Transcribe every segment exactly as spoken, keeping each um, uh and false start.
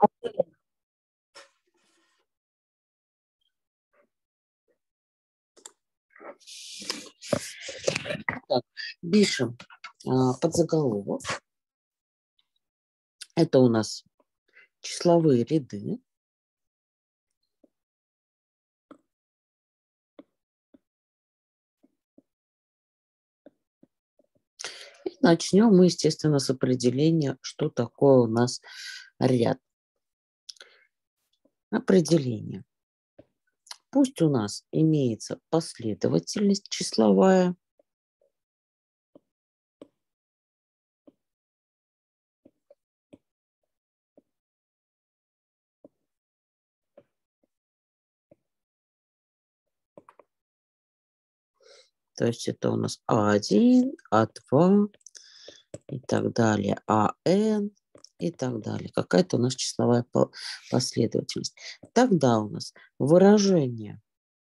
Так, пишем а, подзаголовок. Это у нас числовые ряды. И начнем мы, естественно, с определения, что такое у нас ряд. Определение. Пусть у нас имеется последовательность числовая. То есть это у нас а один, а два и так далее, АН и так далее. Какая-то у нас числовая последовательность. Тогда у нас выражение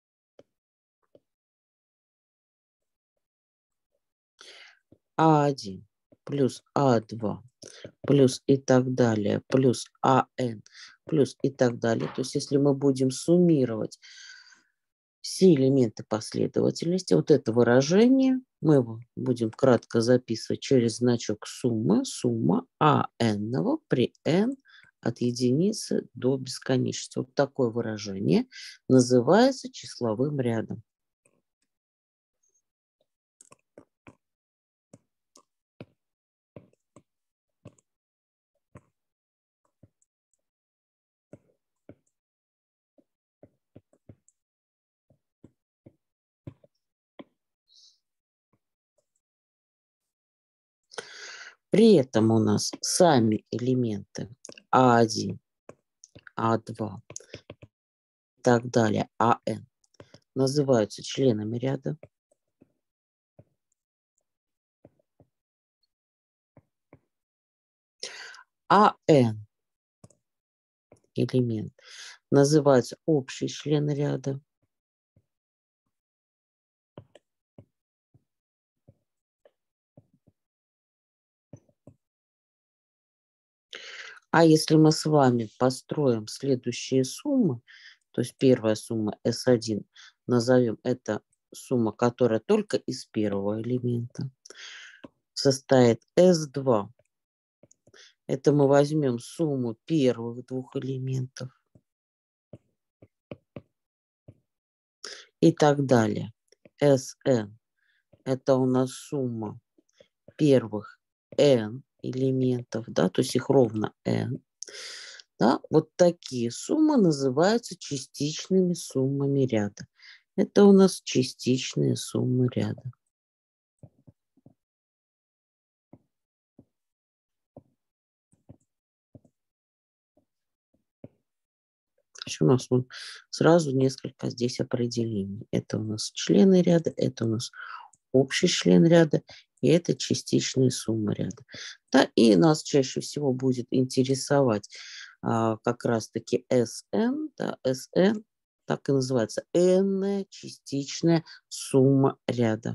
а один плюс а два плюс и так далее, плюс АН, плюс и так далее. То есть если мы будем суммировать все элементы последовательности, вот это выражение, мы его будем кратко записывать через значок суммы, сумма АН при N от единицы до бесконечности. Вот такое выражение называется числовым рядом. При этом у нас сами элементы а один, а два и так далее, АН называются членами ряда. АН элемент называется общий член ряда. А если мы с вами построим следующие суммы, то есть первая сумма эс один, назовем это сумма, которая только из первого элемента, состоит эс два. Это мы возьмем сумму первых двух элементов и так далее. эс эн это у нас сумма первых n элементов, да, то есть их ровно n. Да, вот такие суммы называются частичными суммами ряда. Это у нас частичные суммы ряда. У нас вон сразу несколько здесь определений. Это у нас члены ряда, это у нас общий член ряда, и это частичные суммы ряда. Да, и нас чаще всего будет интересовать а, как раз-таки эс эн, да, эс эн так и называется, n частичная сумма ряда.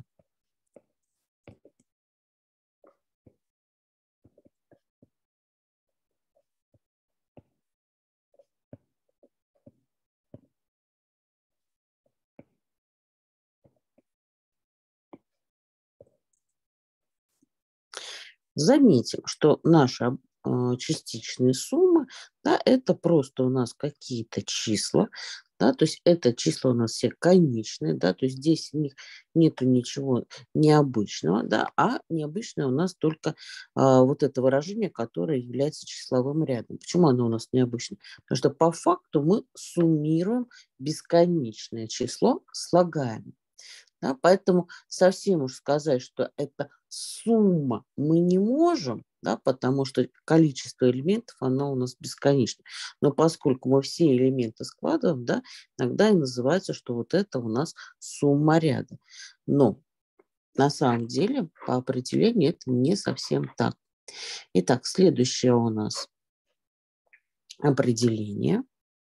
Заметим, что наши э, частичные суммы, да, это просто у нас какие-то числа, да, то есть это числа у нас все конечные, да, то есть здесь в них нету ничего необычного, да, а необычное у нас только а, вот это выражение, которое является числовым рядом. Почему оно у нас необычное? Потому что по факту мы суммируем бесконечное число слагаемым. Да, поэтому совсем уж сказать, что это сумма мы не можем, да, потому что количество элементов, оно у нас бесконечно. Но поскольку мы все элементы складываем, да, иногда и называется, что вот это у нас сумма ряда. Но на самом деле по определению это не совсем так. Итак, следующее у нас определение.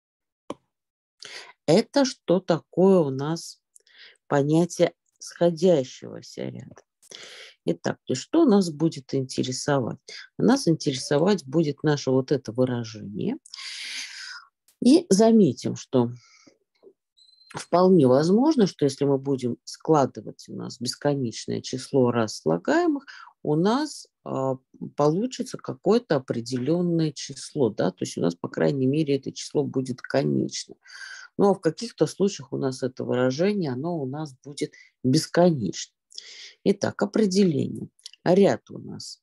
Это что такое у нас понятие сходящегося ряда. Итак, то есть что нас будет интересовать? Нас интересовать будет наше вот это выражение. И заметим, что вполне возможно, что если мы будем складывать у нас бесконечное число раз слагаемых, у нас а, получится какое-то определенное число, да, то есть у нас, по крайней мере, это число будет конечно. Но в каких-то случаях у нас это выражение, оно у нас будет бесконечно. Итак, определение. Ряд у нас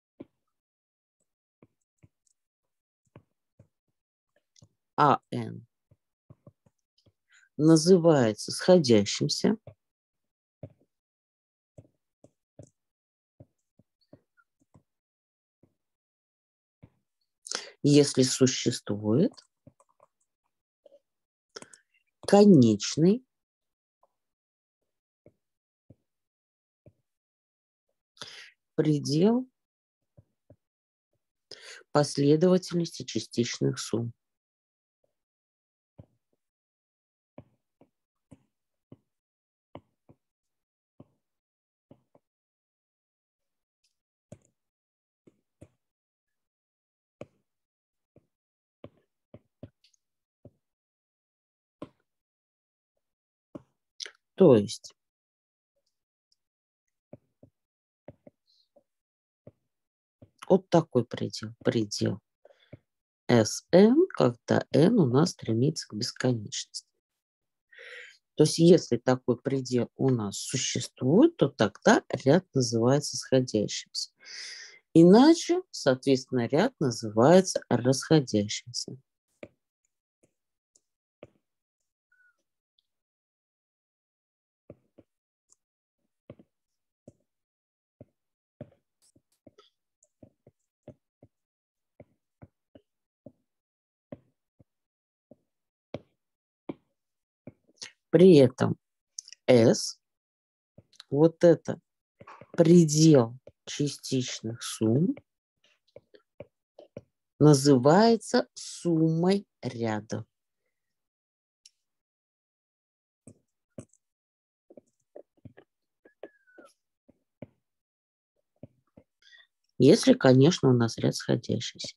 АН называется сходящимся, если существует конечный предел последовательности частичных сумм. То есть вот такой предел. Предел Sn, когда n у нас стремится к бесконечности. То есть если такой предел у нас существует, то тогда ряд называется сходящимся. Иначе, соответственно, ряд называется расходящимся. При этом S, вот это предел частичных сумм, называется суммой ряда. Если, конечно, у нас ряд сходящийся.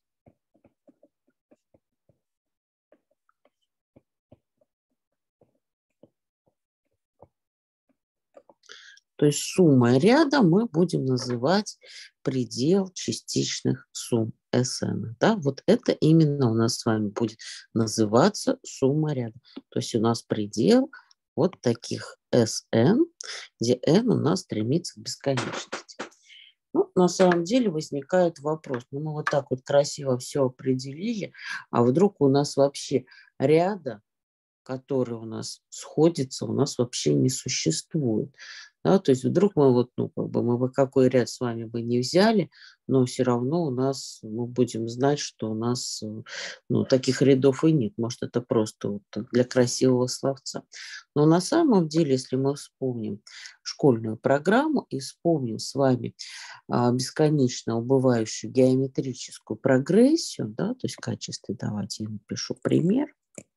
То есть суммой ряда мы будем называть предел частичных сумм Sn. Да? Вот это именно у нас с вами будет называться сумма ряда. То есть у нас предел вот таких Sn, где n у нас стремится к бесконечности. Ну, на самом деле возникает вопрос, ну мы вот так вот красиво все определили, а вдруг у нас вообще ряда, который у нас сходится, у нас вообще не существует. Да, то есть вдруг мы вот, ну, как бы мы бы какой ряд с вами бы не взяли, но все равно у нас, мы будем знать, что у нас, ну, таких рядов и нет. Может, это просто вот для красивого словца. Но на самом деле, если мы вспомним школьную программу и вспомним с вами а, бесконечно убывающую геометрическую прогрессию, да, то есть в качестве, давайте я напишу пример.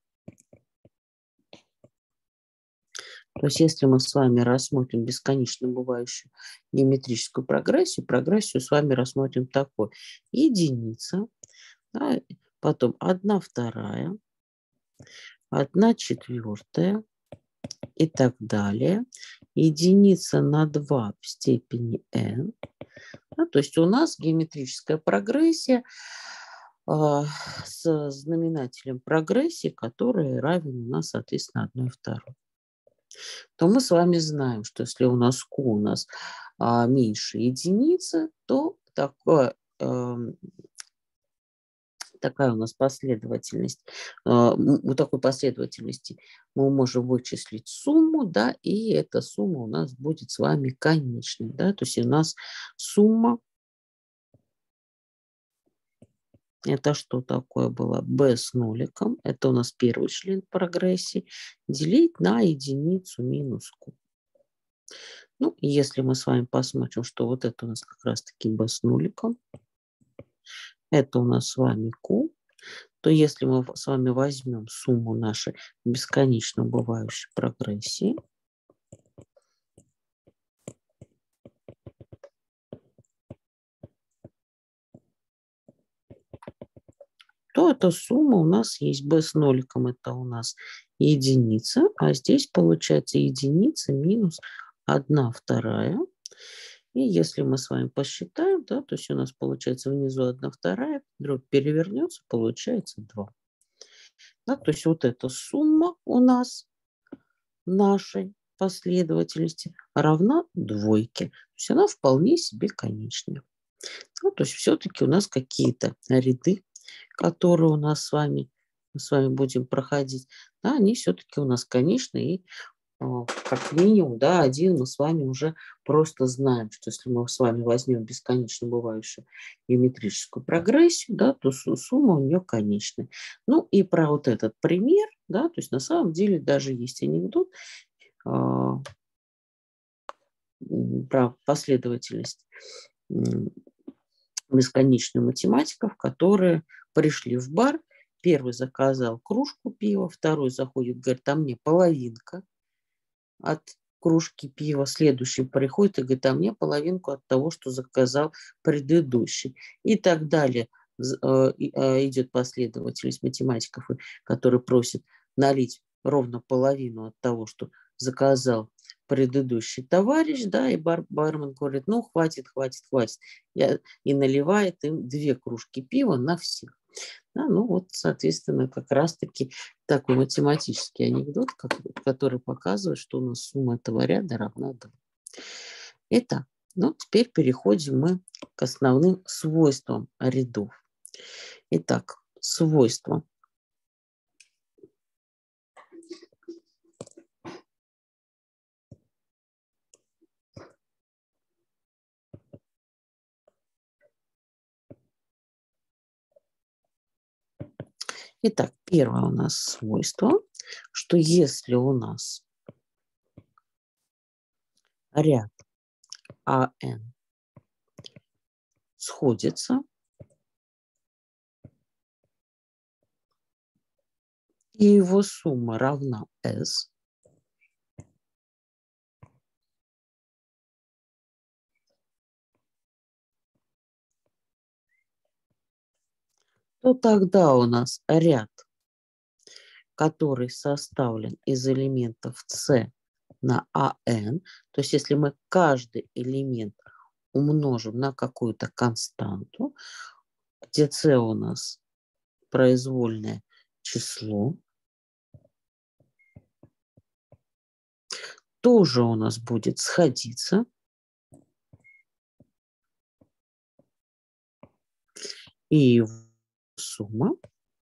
То есть если мы с вами рассмотрим бесконечно бывающую геометрическую прогрессию, прогрессию с вами рассмотрим такой. Единица, да, потом одна вторая, одна четвертая и так далее. Единица на два в степени n. Да, то есть у нас геометрическая прогрессия э, с знаменателем прогрессии, который равен у нас, соответственно, одной второй. То мы с вами знаем, что если у нас Q у нас а, меньше единицы, то такое, э, такая у нас последовательность, э, у такой последовательности мы можем вычислить сумму, да, и эта сумма у нас будет с вами конечной, да, то есть у нас сумма, это что такое было? B с нуликом, это у нас первый член прогрессии, делить на единицу минус Q. Ну, если мы с вами посмотрим, что вот это у нас как раз-таки b с нуликом, это у нас с вами q, то если мы с вами возьмем сумму нашей бесконечно убывающей прогрессии, то эта сумма у нас есть b с ноликом, это у нас единица, а здесь получается единица минус одна вторая. И если мы с вами посчитаем, да, то есть у нас получается внизу одна вторая, дробь перевернется, получается два. Да, то есть вот эта сумма у нас нашей последовательности равна двойке. То есть она вполне себе конечная. Ну, то есть все-таки у нас какие-то ряды, которые у нас с вами, мы с вами будем проходить, да, они все-таки у нас конечные. И как минимум, да, один мы с вами уже просто знаем, что если мы с вами возьмем бесконечно бывающую геометрическую прогрессию, да, то сумма у нее конечная. Ну и про вот этот пример, да, то есть на самом деле даже есть анекдот а, про последовательность бесконечных математиков, которые пришли в бар, первый заказал кружку пива, второй заходит, говорит, а мне половинка от кружки пива, следующий приходит и говорит, а мне половинку от того, что заказал предыдущий. И так далее. Идет последовательность математиков, которые просят налить ровно половину от того, что заказал предыдущий товарищ, да, и бар, бармен говорит, ну, хватит, хватит, хватит. Я, и наливает им две кружки пива на всех. Да, ну вот, соответственно, как раз-таки такой математический анекдот, который показывает, что у нас сумма этого ряда равна два. Итак, ну теперь переходим мы к основным свойствам рядов. Итак, свойства. Итак, первое у нас свойство, что если у нас ряд АН сходится, и его сумма равна S, то тогда у нас ряд, который составлен из элементов С на АН, то есть если мы каждый элемент умножим на какую-то константу, где С у нас произвольное число, тоже у нас будет сходиться. И его сумма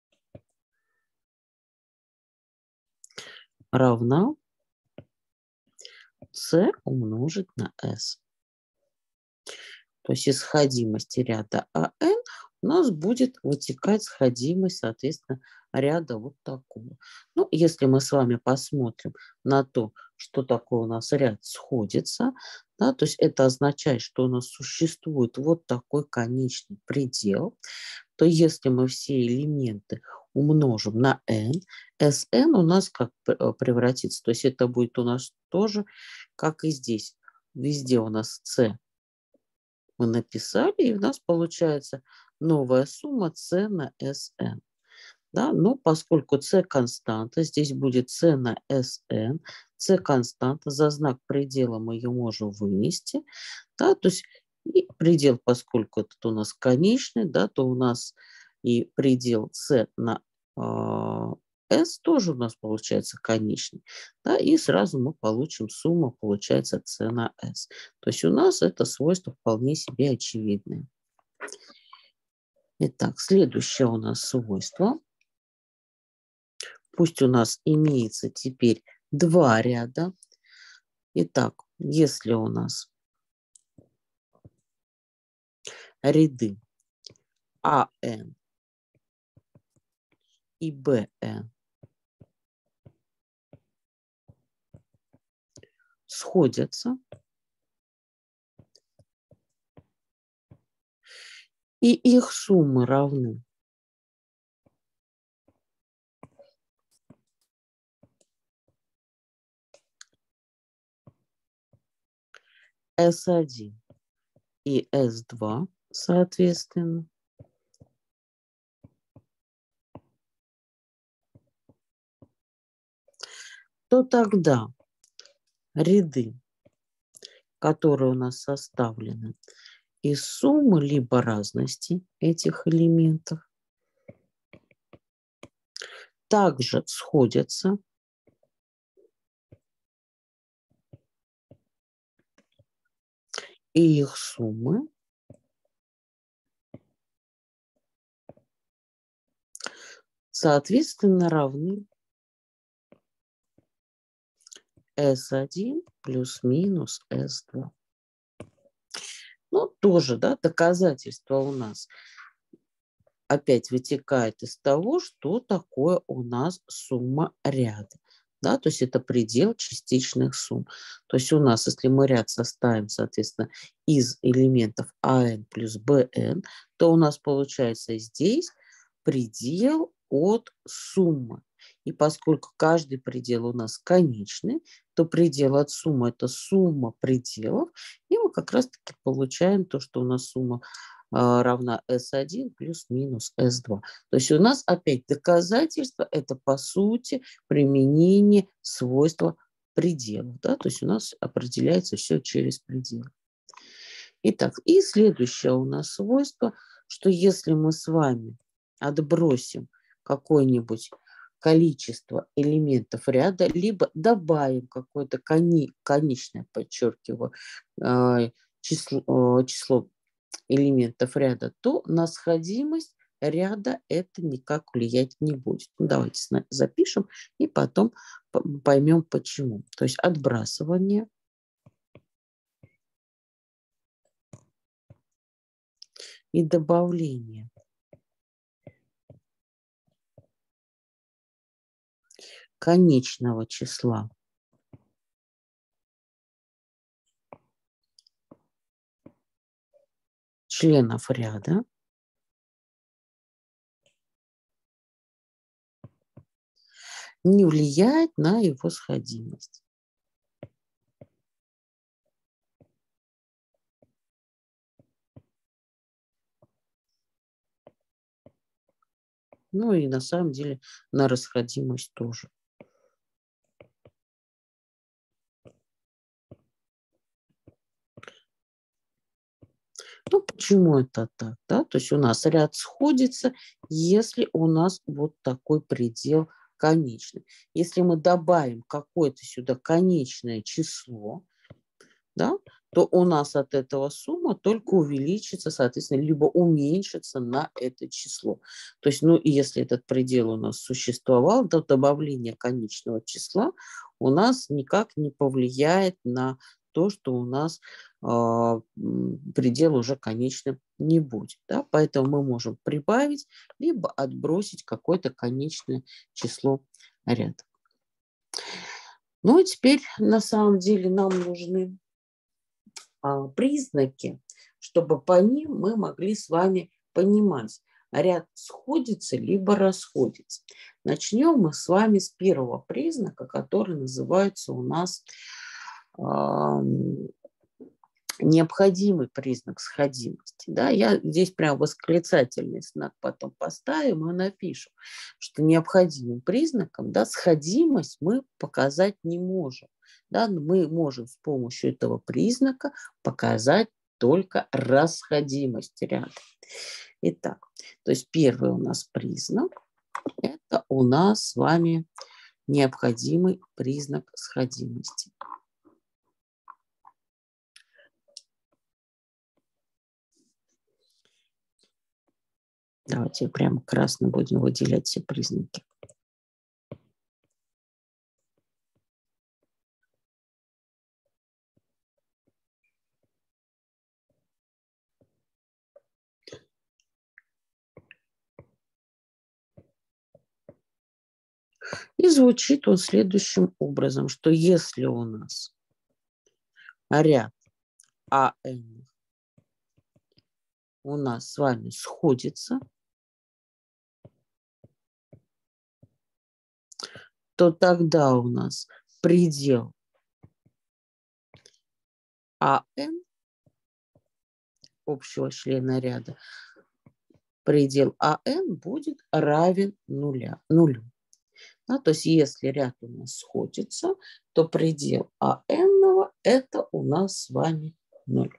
равна С умножить на S. То есть из сходимости ряда АН у нас будет вытекать сходимость, соответственно, ряда вот такого. Ну, если мы с вами посмотрим на то, что такое у нас ряд сходится, да, то есть это означает, что у нас существует вот такой конечный предел, то если мы все элементы умножим на n, Sn у нас как превратится, то есть это будет у нас тоже, как и здесь. Везде у нас c мы написали, и у нас получается новая сумма c на Sn. Да? Но поскольку c константа, здесь будет c на Sn, c константа, за знак предела мы ее можем вынести. Да? То есть и предел, поскольку это у нас конечный, да, то у нас и предел c на э, s тоже у нас получается конечный. Да, и сразу мы получим сумму, получается c на s. То есть у нас это свойство вполне себе очевидное. Итак, следующее у нас свойство. Пусть у нас имеется теперь два ряда. Итак, если у нас ряды АН и БН сходятся, и их суммы равны эс один и эс два, соответственно, то тогда ряды, которые у нас составлены из суммы либо разности этих элементов, также сходятся и их суммы соответственно равны эс один плюс-минус эс два. Ну, тоже, да, доказательство у нас опять вытекает из того, что такое у нас сумма ряда. Да, то есть это предел частичных сумм. То есть у нас, если мы ряд составим, соответственно, из элементов АН плюс БН, то у нас получается здесь предел от суммы. И поскольку каждый предел у нас конечный, то предел от суммы – это сумма пределов. И мы как раз-таки получаем то, что у нас сумма равна эс один плюс-минус эс два. То есть у нас опять доказательство – это по сути применение свойства пределов. Да? То есть у нас определяется все через пределы. Итак, и следующее у нас свойство, что если мы с вами отбросим какое-нибудь количество элементов ряда, либо добавим какое-то кони, конечное, подчеркиваю, число, число элементов ряда, то на сходимость ряда это никак влиять не будет. Ну, давайте запишем и потом поймем почему. То есть отбрасывание и добавление конечного числа членов ряда не влияет на его сходимость. Ну и на самом деле на расходимость тоже. Ну, почему это так? Да? То есть у нас ряд сходится, если у нас вот такой предел конечный. Если мы добавим какое-то сюда конечное число, да, то у нас от этого сумма только увеличится, соответственно, либо уменьшится на это число. То есть, ну, и если этот предел у нас существовал, то добавление конечного числа у нас никак не повлияет на то, что у нас э, предел уже конечным не будет. Да? Поэтому мы можем прибавить, либо отбросить какое-то конечное число ряда. Ну и теперь на самом деле нам нужны признаки, чтобы по ним мы могли с вами понимать, ряд сходится либо расходится. Начнем мы с вами с первого признака, который называется у нас э, необходимый признак сходимости. Да? Я здесь прям восклицательный знак потом поставим и напишу, что необходимым признаком, да, сходимость мы показать не можем. Да? Мы можем с помощью этого признака показать только расходимость ряда. Итак, то есть первый у нас признак – это у нас с вами необходимый признак сходимости. Давайте прямо красно будем выделять все признаки. И звучит он следующим образом, что если у нас ряд АН у нас с вами сходится, то тогда у нас предел АН общего члена ряда, предел АН будет равен нуля, нулю. Да, то есть если ряд у нас сходится, то предел АН это у нас с вами ноль.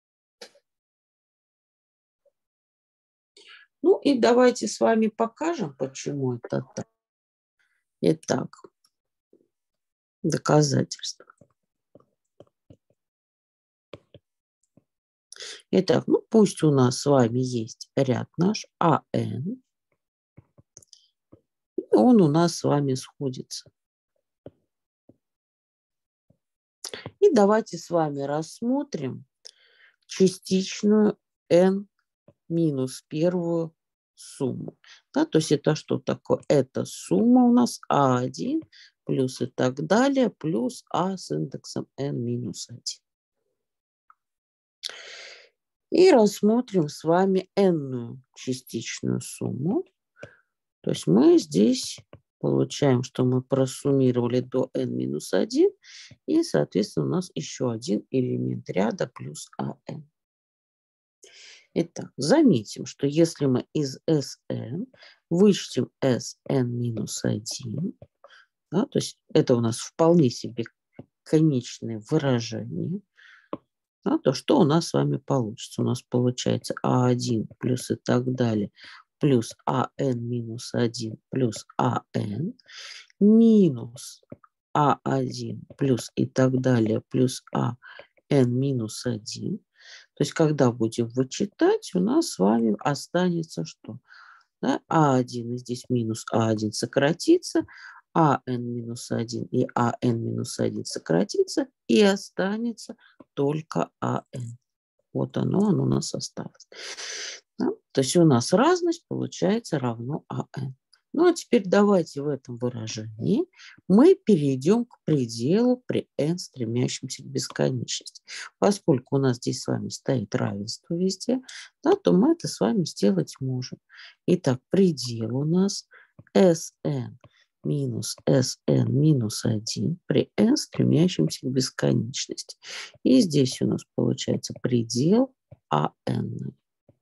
Ну и давайте с вами покажем, почему это так. Итак, доказательство. Итак, ну пусть у нас с вами есть ряд наш АН, и он у нас с вами сходится. И давайте с вами рассмотрим частичную n минус первую сумму. Да, то есть это что такое? Это сумма у нас А1 плюс и так далее, плюс А с индексом n минус один. И рассмотрим с вами n-ную частичную сумму. То есть мы здесь получаем, что мы просуммировали до n минус один, и, соответственно, у нас еще один элемент ряда плюс АН. Итак, заметим, что если мы из Sn вычтем Sn минус один, да, то есть это у нас вполне себе конечное выражение, да, то что у нас с вами получится? У нас получается А1 плюс и так далее, плюс АН минус один плюс АН минус А1 плюс и так далее, плюс АН минус один. То есть, когда будем вычитать, у нас с вами останется что? Да? А1 и здесь минус А1 сократится, АН минус один и АН минус один сократится, и останется только АН. Вот оно, оно у нас осталось. Да? То есть у нас разность получается равно АН. Ну а теперь давайте в этом выражении мы перейдем к пределу при n, стремящемся к бесконечности. Поскольку у нас здесь с вами стоит равенство везде, да, то мы это с вами сделать можем. Итак, предел у нас Sn минус Sn минус один при n, стремящемся к бесконечности. И здесь у нас получается предел АН.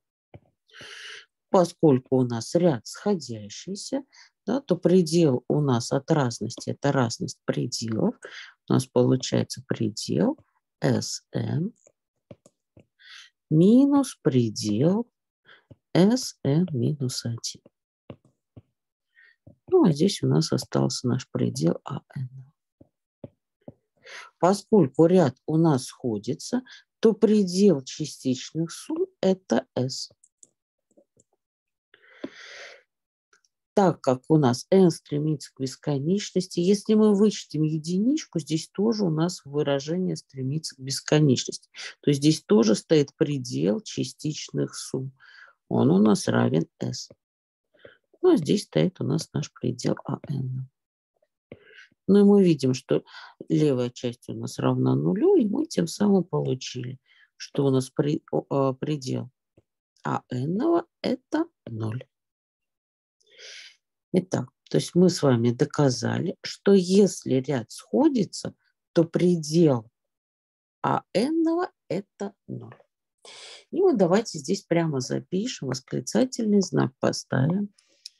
Поскольку у нас ряд сходящийся, да, то предел у нас от разности, это разность пределов. У нас получается предел Sn минус предел Sn минус один. Ну, а здесь у нас остался наш предел АН. Поскольку ряд у нас сходится, то предел частичных сумм это S. Так как у нас n стремится к бесконечности, если мы вычтем единичку, здесь тоже у нас выражение стремится к бесконечности. То есть здесь тоже стоит предел частичных сумм. Он у нас равен s. Ну, а здесь стоит у нас наш предел АН. Ну, и мы видим, что левая часть у нас равна нулю, и мы тем самым получили, что у нас при, о, предел АН это ноль. Итак, то есть мы с вами доказали, что если ряд сходится, то предел АН это ноль. И вот давайте здесь прямо запишем, восклицательный знак поставим,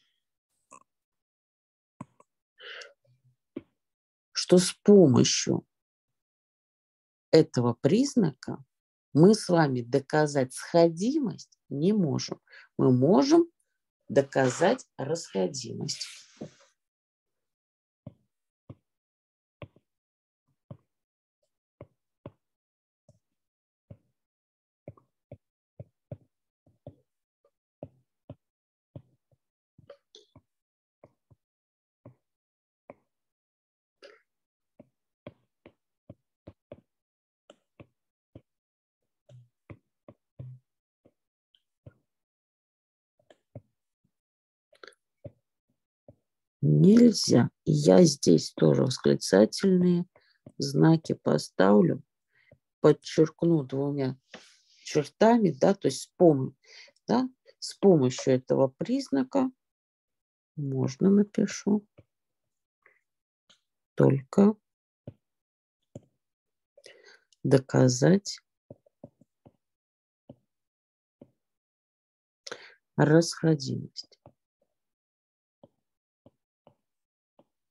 что с помощью этого признака мы с вами доказать сходимость не можем. Мы можем доказать расходимость. Нельзя. Я здесь тоже восклицательные знаки поставлю, подчеркну двумя чертами, да, то есть с, пом да, с помощью этого признака можно напишу только доказать расходимость.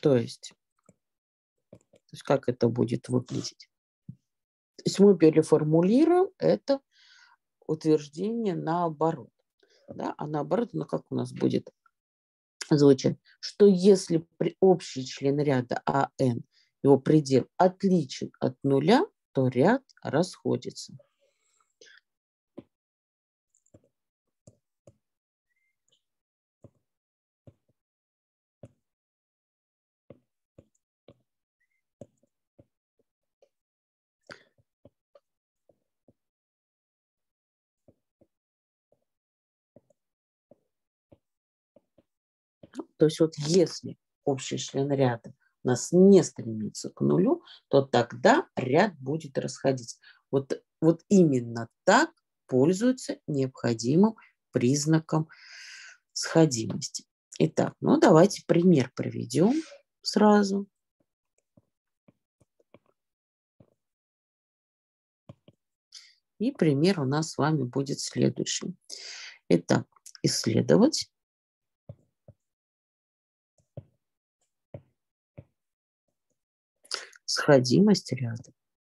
То есть, то есть как это будет выглядеть? То есть мы переформулируем это утверждение наоборот. Да? А наоборот, ну как у нас будет звучать? Что если при общий член ряда АН, его предел отличен от нуля, то ряд расходится. То есть вот если общий член ряда у нас не стремится к нулю, то тогда ряд будет расходиться. Вот, вот именно так пользуются необходимым признаком сходимости. Итак, ну давайте пример проведем сразу. И пример у нас с вами будет следующим. Итак, исследовать сходимость ряда.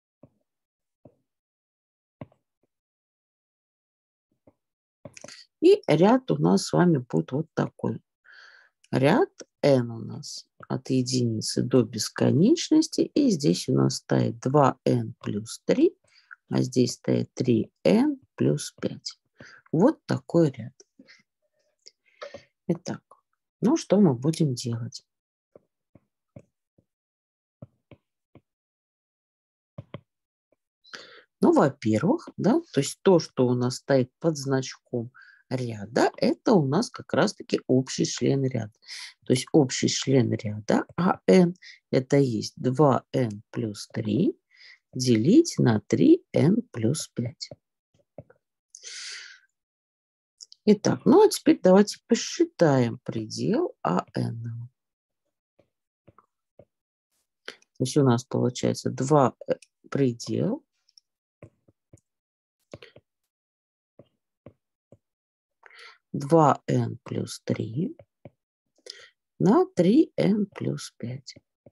И ряд у нас с вами будет вот такой. Ряд n у нас от единицы до бесконечности. И здесь у нас стоит два эн плюс три, а здесь стоит три эн плюс пять. Вот такой ряд. Итак, ну что мы будем делать? Ну, во-первых, да, то есть то, что у нас стоит под значком ряда, это у нас как раз-таки общий член ряда. То есть общий член ряда АН это есть два эн плюс три делить на три эн плюс пять. Итак, ну а теперь давайте посчитаем предел АН. То есть у нас получается два предел два эн плюс три на три эн плюс пять.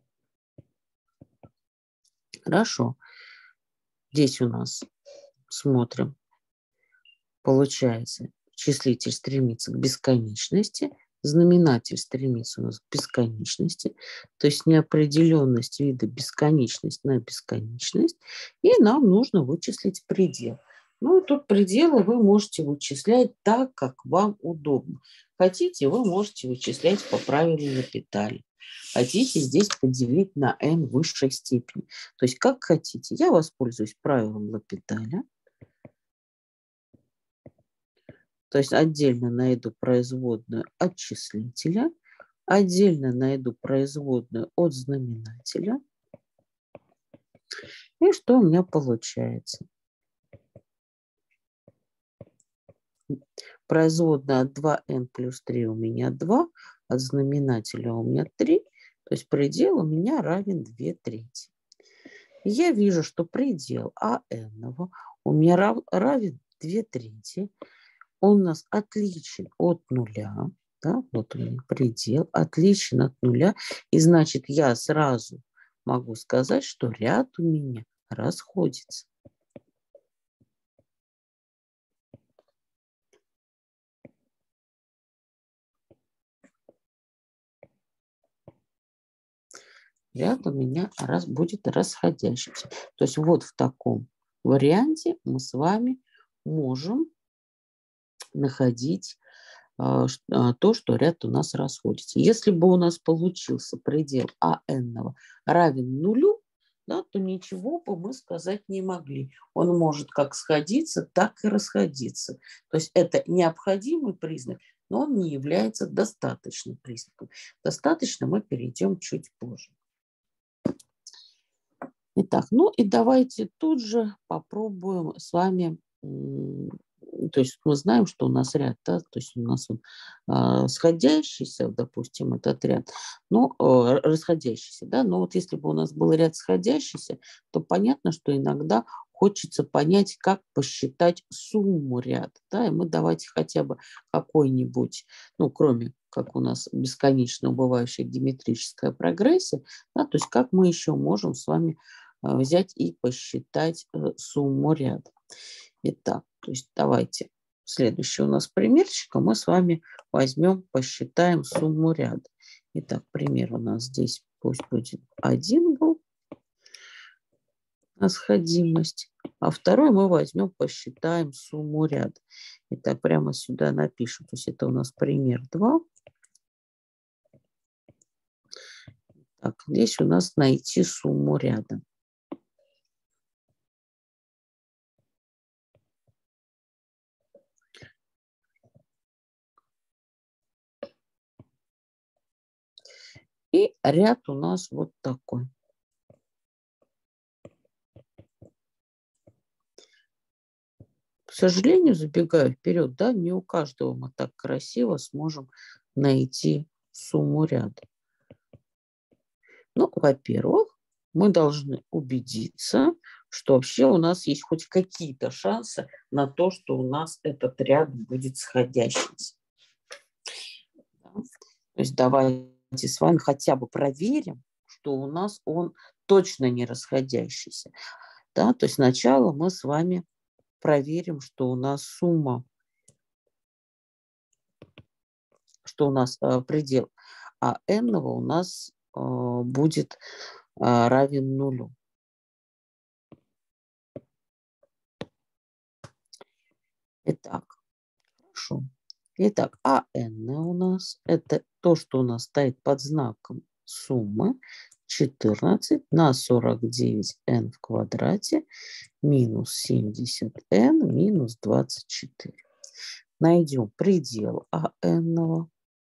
Хорошо. Здесь у нас смотрим. Получается, числитель стремится к бесконечности, знаменатель стремится у нас к бесконечности, то есть неопределенность вида бесконечность на бесконечность, и нам нужно вычислить предел. Ну, тут пределы вы можете вычислять так, как вам удобно. Хотите, вы можете вычислять по правилу Лапиталя. Хотите здесь поделить на n высшей степени. То есть как хотите. Я воспользуюсь правилом Лапиталя. То есть отдельно найду производную от числителя, отдельно найду производную от знаменателя. И что у меня получается? Производная от два эн плюс три у меня два, от знаменателя у меня три, то есть предел у меня равен две трети. Я вижу, что предел АН у меня рав, равен две трети. Он у нас отличен от нуля. Да? Вот у меня предел отличен от нуля. И значит, я сразу могу сказать, что ряд у меня расходится. Ряд у меня раз, будет расходящимся. То есть вот в таком варианте мы с вами можем находить а, а, то, что ряд у нас расходится. Если бы у нас получился предел АН равен нулю, да, то ничего бы мы сказать не могли. Он может как сходиться, так и расходиться. То есть это необходимый признак, но он не является достаточным признаком. Достаточно мы перейдем чуть позже. Итак, ну и давайте тут же попробуем с вами, то есть мы знаем, что у нас ряд, да, то есть у нас он э, сходящийся, допустим, этот ряд, ну, э, расходящийся, да, но вот если бы у нас был ряд сходящийся, то понятно, что иногда хочется понять, как посчитать сумму ряда, да, и мы давайте хотя бы какой-нибудь, ну, кроме как у нас бесконечно убывающая геометрическая прогрессия, да, то есть как мы еще можем с вами взять и посчитать сумму ряда. Итак, то есть давайте следующий у нас примерчик, мы с вами возьмем, посчитаем сумму ряда. Итак, пример у нас здесь пусть будет один был, сходимость, а второй мы возьмем, посчитаем сумму ряда. Итак, прямо сюда напишем, то есть это у нас пример два. Так, здесь у нас найти сумму ряда. И ряд у нас вот такой. К сожалению, забегая вперед, да, не у каждого мы так красиво сможем найти сумму ряда. Ну, во-первых, мы должны убедиться, что вообще у нас есть хоть какие-то шансы на то, что у нас этот ряд будет сходящийся. Да? То есть давайте с вами хотя бы проверим, что у нас он точно не расходящийся. Да? То есть сначала мы с вами проверим, что у нас сумма, что у нас э, предел а n у нас э, будет э, равен нулю. Итак, хорошо. Итак, АН у нас это то, что у нас стоит под знаком суммы четырнадцать на сорок девять эн в квадрате минус семьдесят эн минус двадцать четыре. Найдем предел АН. У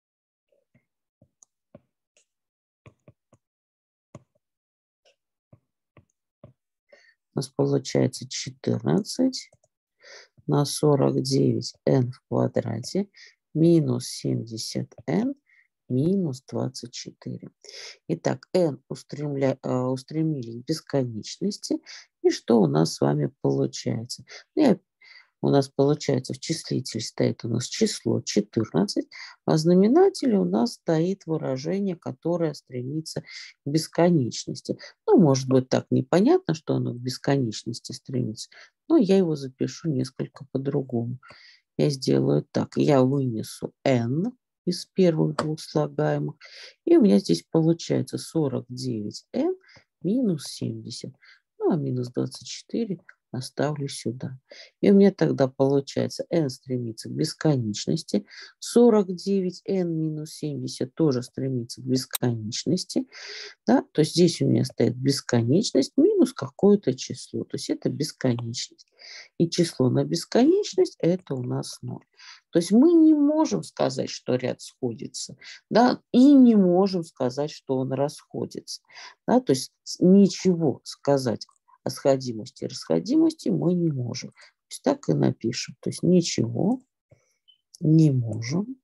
нас получается четырнадцать на сорок девять эн в квадрате минус семьдесят эн минус двадцать четыре. Итак, n устремля... устремили к бесконечности. И что у нас с вами получается? И у нас получается в числитель стоит у нас число четырнадцать, а в знаменателе у нас стоит выражение, которое стремится к бесконечности. Ну, может быть, так непонятно, что оно к бесконечности стремится, но я его запишу несколько по-другому. Я сделаю так. Я вынесу n из первых двух слагаемых. И у меня здесь получается сорок девять эн минус семьдесят. Ну, а минус двадцать четыре оставлю сюда. И у меня тогда получается n стремится к бесконечности. сорок девять эн минус семьдесят тоже стремится к бесконечности. Да? То есть здесь у меня стоит бесконечность минус какое-то число. То есть это бесконечность. И число на бесконечность это у нас ноль. То есть мы не можем сказать, что ряд сходится, да, и не можем сказать, что он расходится. Да? То есть ничего сказать о сходимости и расходимости мы не можем. То есть так и напишем. То есть ничего не можем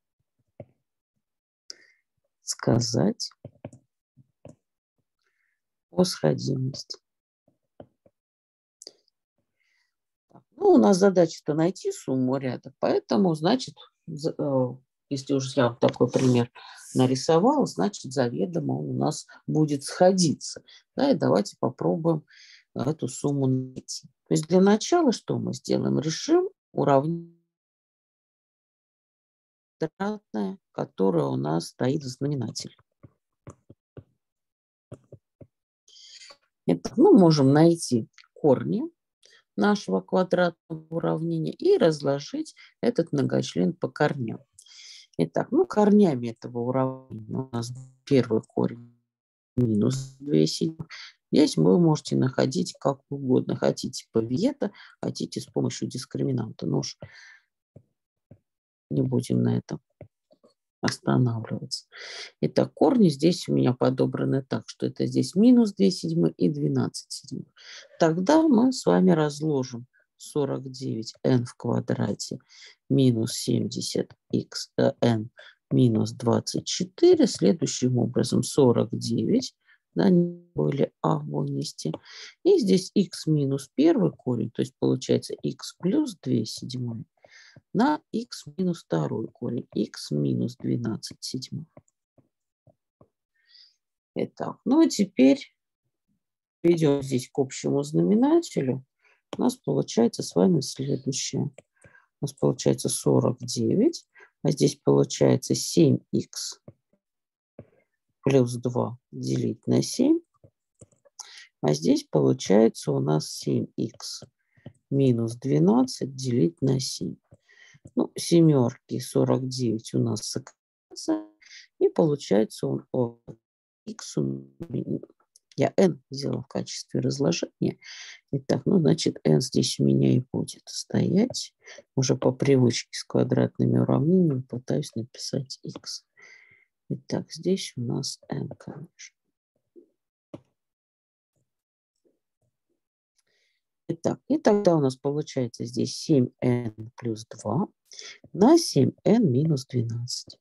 сказать о сходимости. Ну, у нас задача-то найти сумму ряда, поэтому, значит, если уж я вот такой пример нарисовала, значит, заведомо он у нас будет сходиться. Да, и давайте попробуем эту сумму найти. То есть для начала что мы сделаем? Решим уравнение, которое у нас стоит в знаменателе. Это, мы можем найти корни нашего квадратного уравнения и разложить этот многочлен по корням. Итак, ну, корнями этого уравнения у нас первый корень минус две седьмых. Здесь вы можете находить как угодно. Хотите по Виета, хотите с помощью дискриминанта. Ну уж не будем на этом останавливаться. Итак, корни здесь у меня подобраны так, что это здесь минус две седьмых и двенадцать седьмых. Тогда мы с вами разложим сорок девять эн в квадрате минус семьдесят икс эн минус двадцать четыре. Следующим образом сорок девять, да, не были а вынести. И здесь х минус первый корень, то есть получается х плюс две седьмых. на х минус второй корень, х минус двенадцать седьмых. Итак, ну и теперь перейдем здесь к общему знаменателю. У нас получается с вами следующее. У нас получается сорок девять, а здесь получается семь х плюс два делить на семь. А здесь получается у нас семь х минус двенадцать делить на семь. Ну, семерки сорок девять у нас сократятся. И получается он о, х, я n взяла в качестве разложения. Итак, ну, значит, n здесь у меня и будет стоять. Уже по привычке с квадратными уравнениями пытаюсь написать x. Итак, здесь у нас n, конечно. Итак, и тогда у нас получается здесь семь н плюс два на семь н минус двенадцать.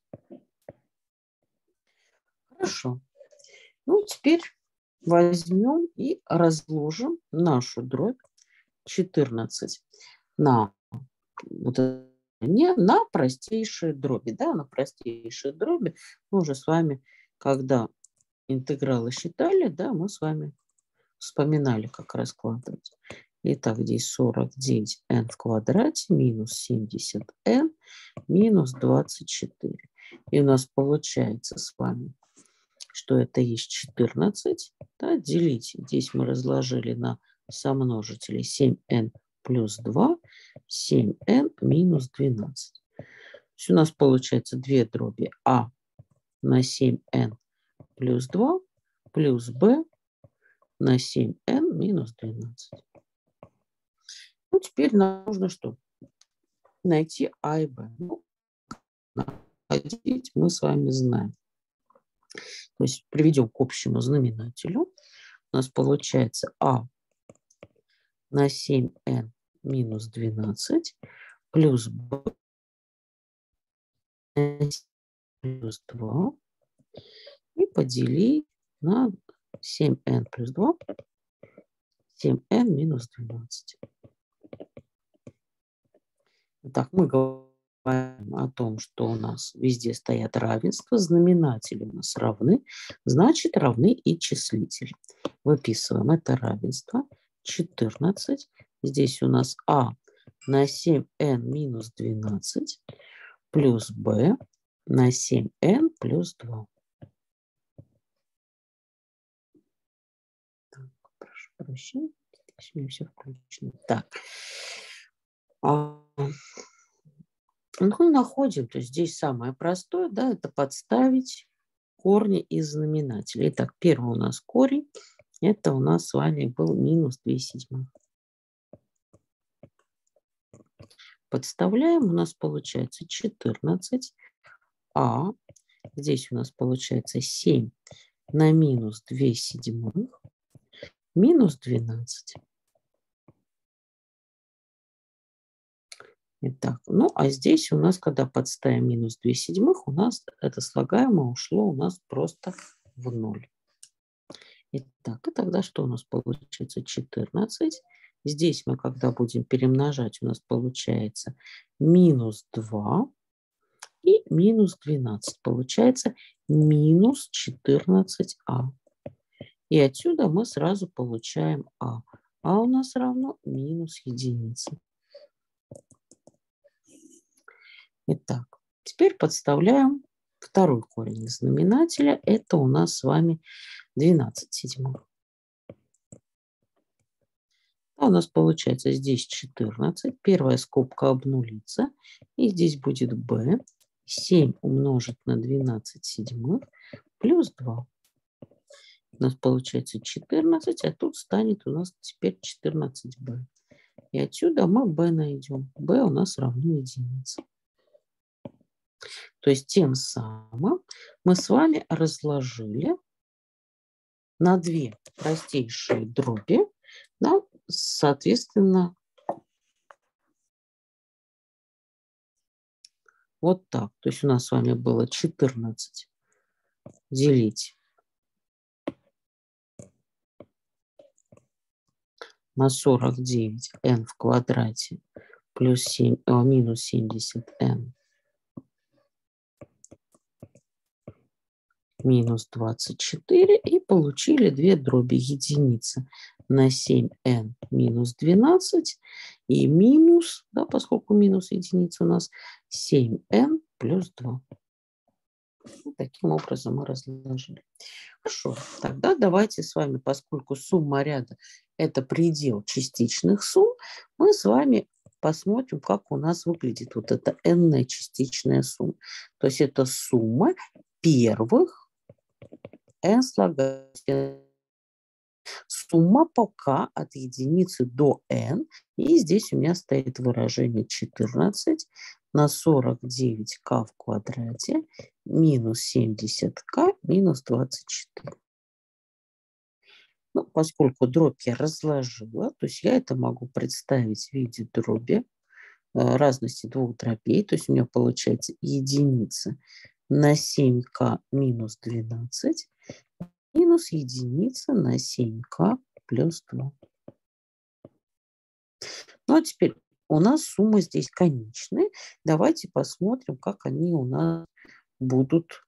Хорошо. Ну, теперь возьмем и разложим нашу дробь четырнадцать на, вот, не на простейшие дроби. Да, на простейшие дроби мы уже с вами, когда интегралы считали, да, мы с вами вспоминали, как раскладывать. Итак, здесь сорок девять н в квадрате минус семьдесят н минус двадцать четыре. И у нас получается с вами, что это есть четырнадцать. Да, делить. Здесь мы разложили на сомножители семь н плюс два, семь н минус двенадцать. То есть у нас получается две дроби а на семь н плюс два плюс b на семь н минус двенадцать. Ну, теперь нам нужно что? Найти а и b. Ну, находить мы с вами знаем. То есть приведем к общему знаменателю. У нас получается а на семь н минус двенадцать плюс b плюс два и поделить на семь н плюс два, семь н минус двенадцать. Итак, мы говорим о том, что у нас везде стоят равенства, знаменатели у нас равны, значит равны и числитель. Выписываем это равенство. четырнадцать. Здесь у нас а на семь н минус двенадцать плюс b на семь н плюс два. Так, прошу прощения. Здесь у меня все включено. Так. А, ну, находим, то есть здесь самое простое, да, это подставить корни из знаменателя. Итак, первый у нас корень, это у нас с вами был минус две седьмых. Подставляем, у нас получается четырнадцать, а здесь у нас получается семь на минус две седьмых, минус двенадцать. Итак, ну а здесь у нас, когда подставим минус две седьмых, у нас это слагаемое ушло у нас просто в ноль. Итак, и тогда что у нас получается? четырнадцать. Здесь мы, когда будем перемножать, у нас получается минус два и минус двенадцать. Получается минус четырнадцать а. И отсюда мы сразу получаем а. А у нас равно минус единица. Итак, теперь подставляем второй корень из знаменателя. Это у нас с вами двенадцать седьмых. А у нас получается здесь четырнадцать. Первая скобка обнулится. И здесь будет b. семь умножить на двенадцать седьмых плюс два. У нас получается четырнадцать, а тут станет у нас теперь четырнадцать бэ. И отсюда мы b найдем. b у нас равно единице. То есть тем самым мы с вами разложили на две простейшие дроби, да, соответственно, вот так. То есть у нас с вами было четырнадцать делить на сорок девять н в квадрате плюс семь, а, минус семьдесят н минус двадцать четыре и получили две дроби единицы на семь н минус двенадцать и минус, да, поскольку минус единица у нас семь н плюс два. Вот таким образом мы разложили. Хорошо, тогда давайте с вами, поскольку сумма ряда – это предел частичных сумм, мы с вами посмотрим, как у нас выглядит вот эта n-ная частичная сумма. То есть это сумма первых n слагаемых. Сумма по k от единицы до n. И здесь у меня стоит выражение четырнадцать на сорок девять k в квадрате минус семьдесят k минус двадцать четыре. Ну, поскольку дробь я разложила, то есть я это могу представить в виде дроби разности двух дробей. То есть у меня получается единица на семь k минус двенадцать минус единица на семь k плюс два. Ну, а теперь у нас суммы здесь конечные. Давайте посмотрим, как они у нас будут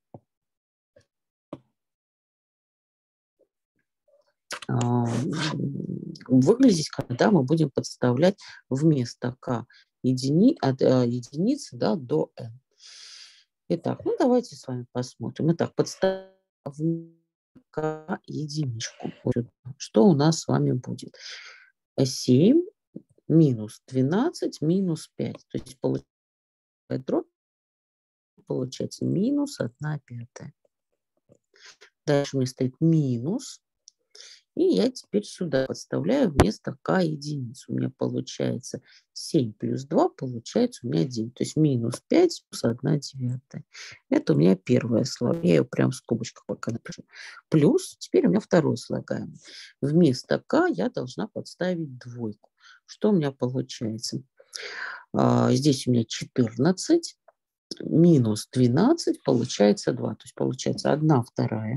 выглядеть, когда мы будем подставлять вместо k едини, от а, единицы, да, до n. Итак, ну давайте с вами посмотрим. Итак, подставим k единичку. Что у нас с вами будет? семь минус двенадцать минус пять. То есть получается дробь, получается минус одна пятая. Дальше у меня стоит минус. И я теперь сюда подставляю вместо k единицу. У меня получается семь плюс два, получается у меня девять. То есть минус пять плюс одна девятая. Это у меня первое слагаемое. Я ее прям в скобочках пока напишу. Плюс теперь у меня второе слагаемое. Вместо k я должна подставить двойку. Что у меня получается? А, здесь у меня четырнадцать минус двенадцать, получается два. То есть получается одна вторая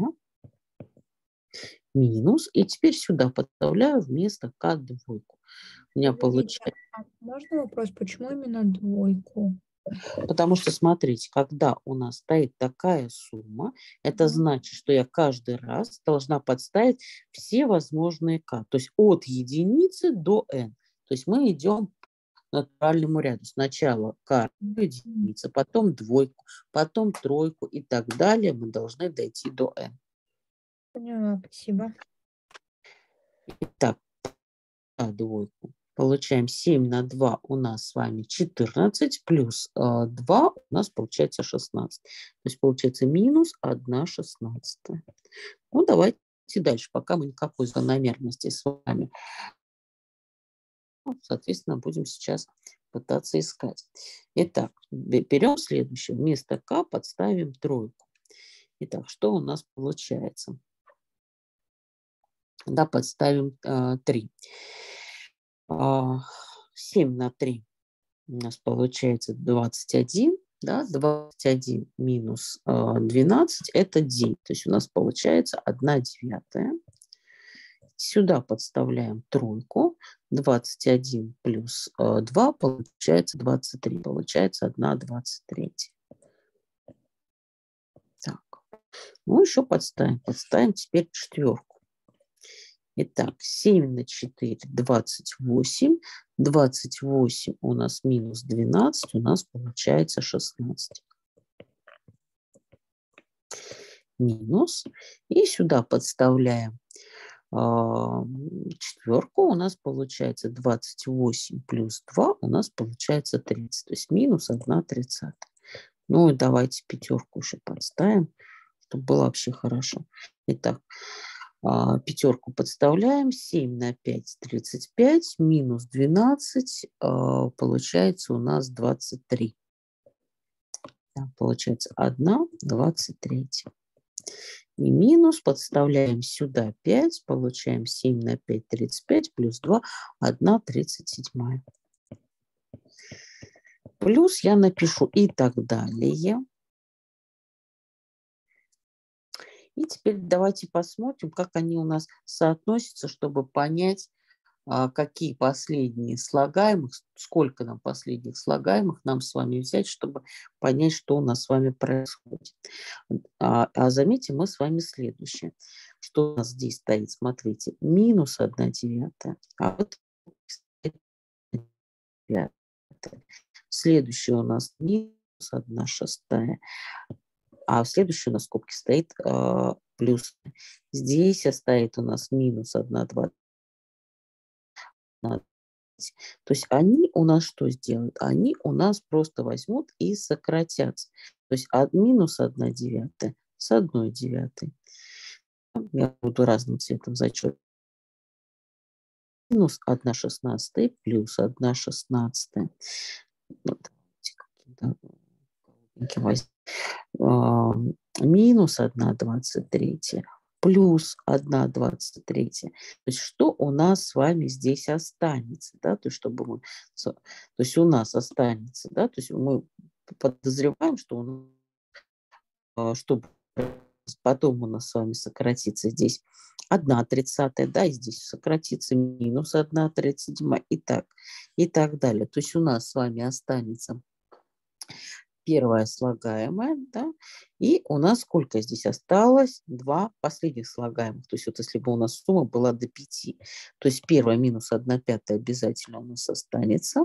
минус. И теперь сюда подставляю вместо k двойку. У меня получается... А можно вопрос, почему именно двойку? Потому что, смотрите, когда у нас стоит такая сумма, это Мгм. значит, что я каждый раз должна подставить все возможные k. То есть от единицы до n. То есть мы идем по натуральному ряду. Сначала k единица, потом двойку, потом тройку и так далее. Мы должны дойти до n. Поняла, спасибо. Итак, двойку. Получаем семь на два у нас с вами четырнадцать, плюс э, два у нас получается шестнадцать. То есть получается минус одна шестнадцатая. Ну, давайте дальше, пока мы никакой закономерности с вами. Соответственно, будем сейчас пытаться искать. Итак, берем следующее. Вместо k подставим тройку. Итак, что у нас получается? Да, подставим э, три. семь на три у нас получается двадцать один. Да, двадцать один минус двенадцать – это девять. То есть у нас получается одна девятая. Сюда подставляем тройку. двадцать один плюс два получается двадцать три. Получается одна двадцать третья. Так. Ну, еще подставим. Подставим теперь четверку. Итак, семь на четыре – двадцать восемь. двадцать восемь у нас минус двенадцать, у нас получается шестнадцать. Минус. И сюда подставляем э, четверку. У нас получается двадцать восемь плюс два, у нас получается тридцать. То есть минус одна тридцатая. Ну и давайте пятерку еще подставим, чтобы было вообще хорошо. Итак, пятерку подставляем, семь на пять, тридцать пять, минус двенадцать, получается у нас двадцать три. Да, получается одна двадцать три. И минус подставляем сюда пять, получаем семь на пять, тридцать пять, плюс два, одна тридцать семь. Плюс я напишу и так далее. И теперь давайте посмотрим, как они у нас соотносятся, чтобы понять, а, какие последние слагаемых, сколько нам последних слагаемых нам с вами взять, чтобы понять, что у нас с вами происходит. А, а заметьте, мы с вами следующее. Что у нас здесь стоит? Смотрите, минус одна девятая. А вот следующее у нас минус одна шестая. А в следующей у нас в скобке стоит э, плюс. Здесь стоит у нас минус одна двадцать. То есть они у нас что сделают? Они у нас просто возьмут и сократятся. То есть от минус одна девятая с одной девятой. Я буду разным цветом зачет. Минус одна шестнадцатая плюс одна шестнадцатая. Вот. Минус одна двадцать третья плюс одна двадцать третья. То есть что у нас с вами здесь останется, да, то есть чтобы мы, то есть у нас останется, да, то есть мы подозреваем, что у нас, чтобы потом у нас с вами сократится здесь одна тридцатая, да, и здесь сократится минус одна тридцать седьмая и так, и так далее. То есть у нас с вами останется первое слагаемое, да, и у нас сколько здесь осталось? Два последних слагаемых. То есть вот если бы у нас сумма была до пяти, то есть первое минус одна пятая обязательно у нас останется,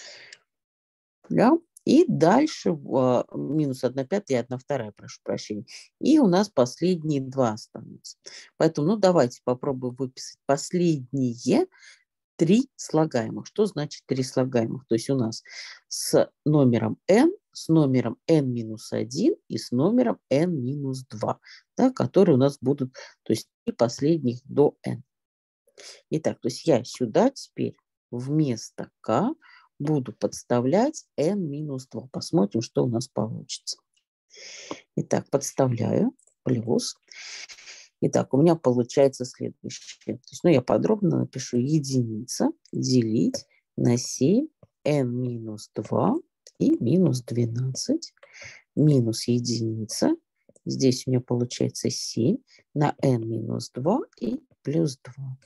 да, и дальше uh, минус одна пятая и одна вторая, прошу прощения. И у нас последние два останутся. Поэтому, ну, давайте попробуем выписать последние три слагаемых. Что значит три слагаемых? То есть у нас с номером n, с номером эн минус один и с номером эн минус два, да, которые у нас будут, то есть три последних до n. Итак, то есть я сюда теперь вместо k буду подставлять эн минус два. Посмотрим, что у нас получится. Итак, подставляю плюс. Итак, у меня получается следующее. То есть, ну, я подробно напишу единица делить на семь эн минус два и минус двенадцать минус единица. Здесь у меня получается семь на n минус два и плюс два.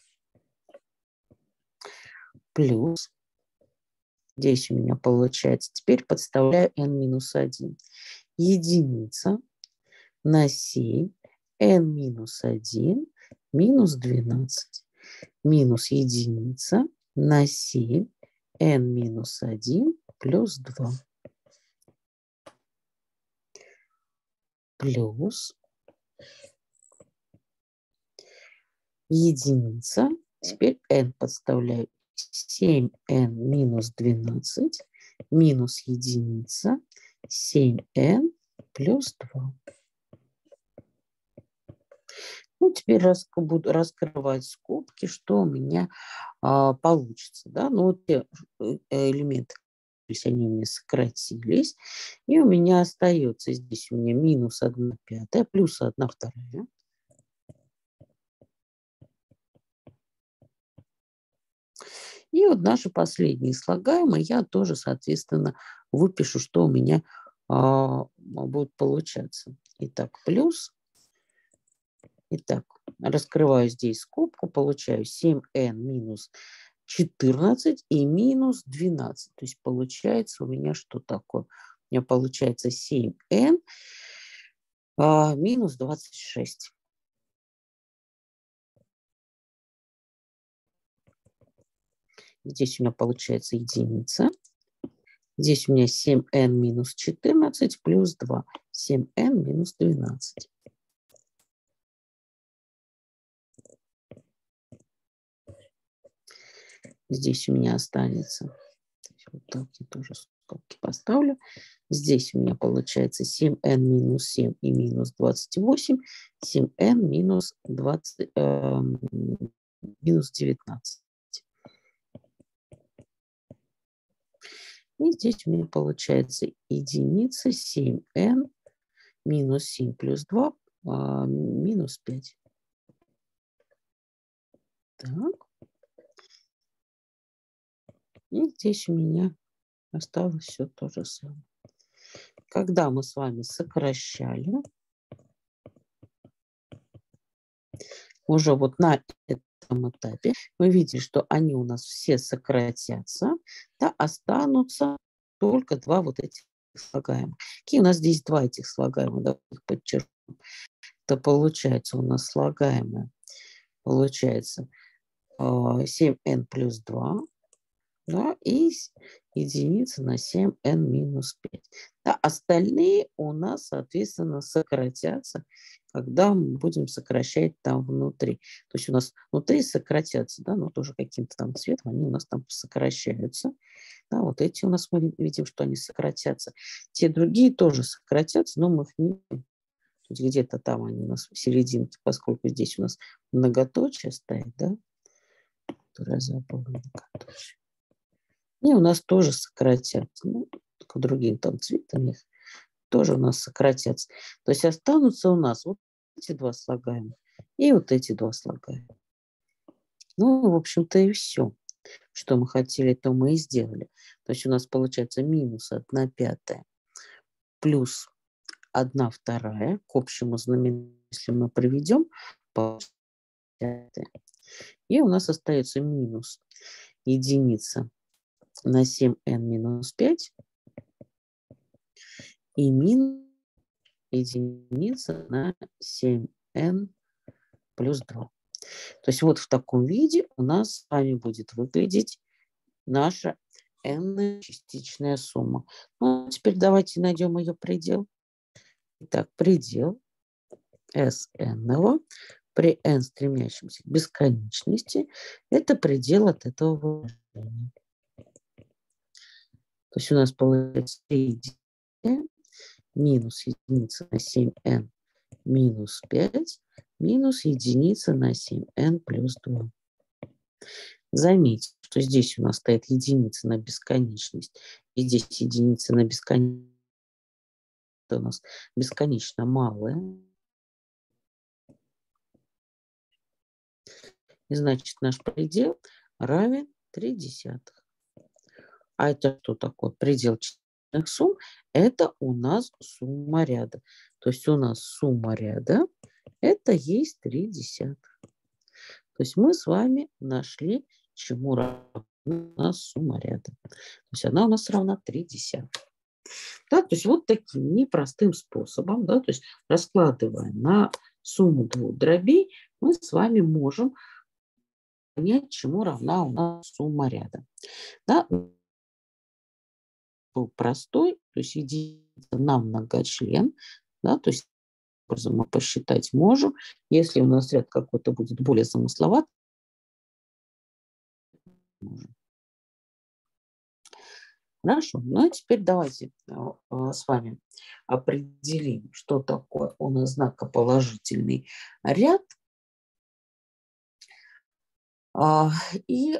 Плюс. Здесь у меня получается. Теперь подставляю n минус один. Единица на семь n минус один минус двенадцать. Минус единица на семь n минус один плюс два. Плюс единица. Теперь n подставляю. семь эн минус двенадцать минус единица семь эн плюс два. Ну, теперь рас, буду раскрывать скобки, что у меня а, получится. Да? Ну, вот те элементы, то есть они у меня сократились. И у меня остается здесь у меня минус одна пятая плюс одна вторая. И вот наши последние слагаемые я тоже, соответственно, выпишу, что у меня а, будет получаться. Итак, плюс. Итак, раскрываю здесь скобку, получаю семь эн минус четырнадцать и минус двенадцать. То есть получается у меня что такое? У меня получается семь эн а, минус двадцать шесть. Здесь у меня получается единица. Здесь у меня семь эн минус четырнадцать плюс два. семь эн минус двенадцать. Здесь у меня останется. Вот так я тоже скобки поставлю. Здесь у меня получается семь эн минус семь и минус двадцать восемь. семь эн минус, двадцать, э, минус девятнадцать. И здесь у меня получается единица семь эн минус семь плюс два а, минус пять. Так. И здесь у меня осталось все то же самое. Когда мы с вами сокращали, уже вот на этом этом этапе мы видим, что они у нас все сократятся, да, останутся только два вот этих слагаемых. Какие у нас здесь два этих слагаемых? Давайте их подчеркнем. Это получается у нас слагаемое. Получается семь эн плюс два, да, и единица на семь эн минус пять. Да, остальные у нас, соответственно, сократятся, когда мы будем сокращать там внутри. То есть у нас внутри сократятся, да, но тоже каким-то там цветом они у нас там сокращаются. Да, вот эти у нас мы видим, что они сократятся. Те другие тоже сократятся, но мы их не видим. Где-то там они у нас в серединке, поскольку здесь у нас многоточие стоит, да, которое забыла многоточие. И у нас тоже сократятся. Ну, только другим там цветом их тоже у нас сократятся. То есть останутся у нас вот эти два слагаемых и вот эти два слагаемых. Ну, в общем-то, и все. Что мы хотели, то мы и сделали. То есть у нас получается минус одна пятая плюс одна вторая к общему знаменателю, если мы приведем, и у нас остается минус единица на семь эн минус пять и минус единица на семь эн плюс два. То есть вот в таком виде у нас с вами будет выглядеть наша n-частичная сумма. Ну, теперь давайте найдем ее предел. Итак, предел Sn при n стремящемся к бесконечности – это предел от этого выражения. То есть у нас получается минус единица на семь эн минус пять минус единица на семь эн плюс два. Заметьте, что здесь у нас стоит единица на бесконечность, и здесь единица на бесконечность. Это у нас бесконечно малая. И значит, наш предел равен три десятых. А это что такое? Предел численных сумм – это у нас сумма ряда. То есть у нас сумма ряда – это есть три десятых. То есть мы с вами нашли, чему равна у нас сумма ряда. То есть она у нас равна три десятых. Да, то есть вот таким непростым способом, да, то есть раскладывая на сумму двух дробей, мы с вами можем понять, чему равна у нас сумма ряда. Да, был простой, то есть единица на многочлен, да, то есть образом мы посчитать можем. Если у нас ряд какой-то будет более замысловат, можем. Хорошо. Ну, а теперь давайте с вами определим, что такое у нас знакоположительный ряд. И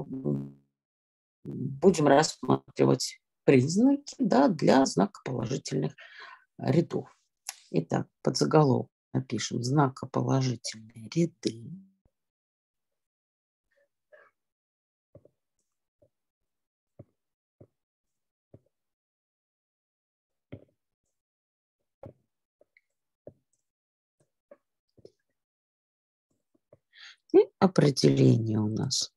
будем рассматривать признаки, да, для знакоположительных рядов. Итак, под заголовок напишем знакоположительные ряды. И определение у нас.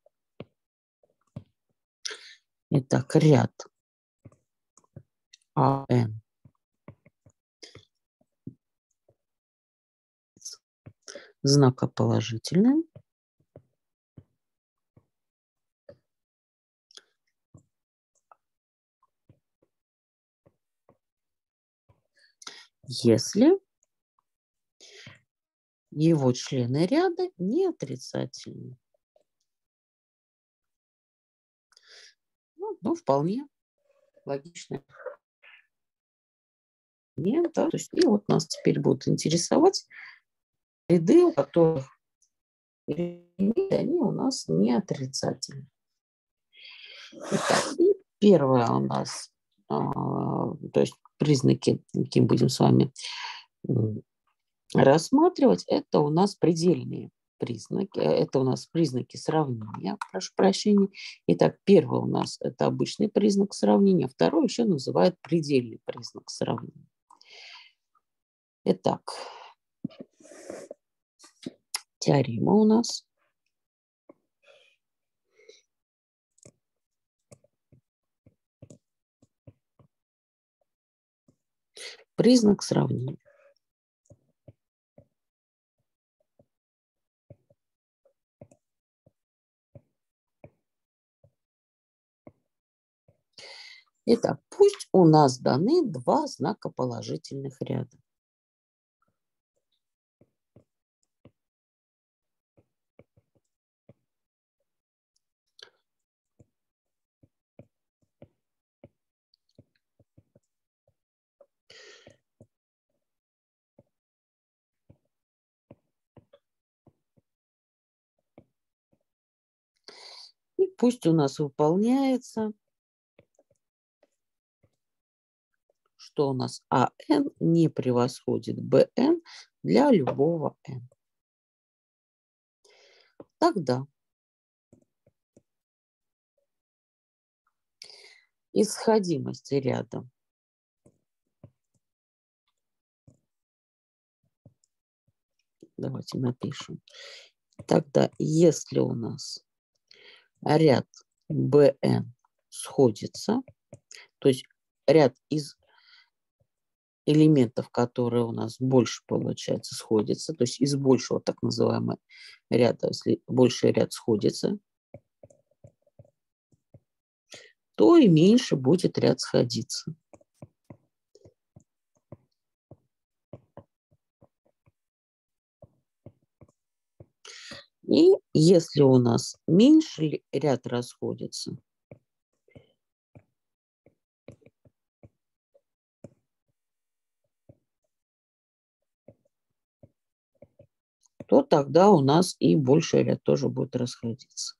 Итак, ряд АН знакоположительный. Если его члены ряда не отрицательны. Ну, ну вполне логично. Нет, да, то есть, и вот нас теперь будут интересовать ряды, у которых они у нас не отрицательны. Итак, и первое у нас, а, то есть признаки, каким будем с вами рассматривать, это у нас предельные признаки, это у нас признаки сравнения, прошу прощения. Итак, первый у нас это обычный признак сравнения, второй еще называют предельный признак сравнения. Итак, теорема у нас. Признак сравнения. Итак, пусть у нас даны два знака положительных ряда. И пусть у нас выполняется, что у нас АН не превосходит БН для любого N. Тогда исходимость ряда давайте напишем. Тогда если у нас ряд БН сходится, то есть ряд из элементов, которые у нас больше, получается, сходятся, то есть из большего так называемого ряда, если больший ряд сходится, то и меньше будет ряд сходиться. И если у нас меньше ряд расходится, то тогда у нас и больший ряд тоже будет расходиться.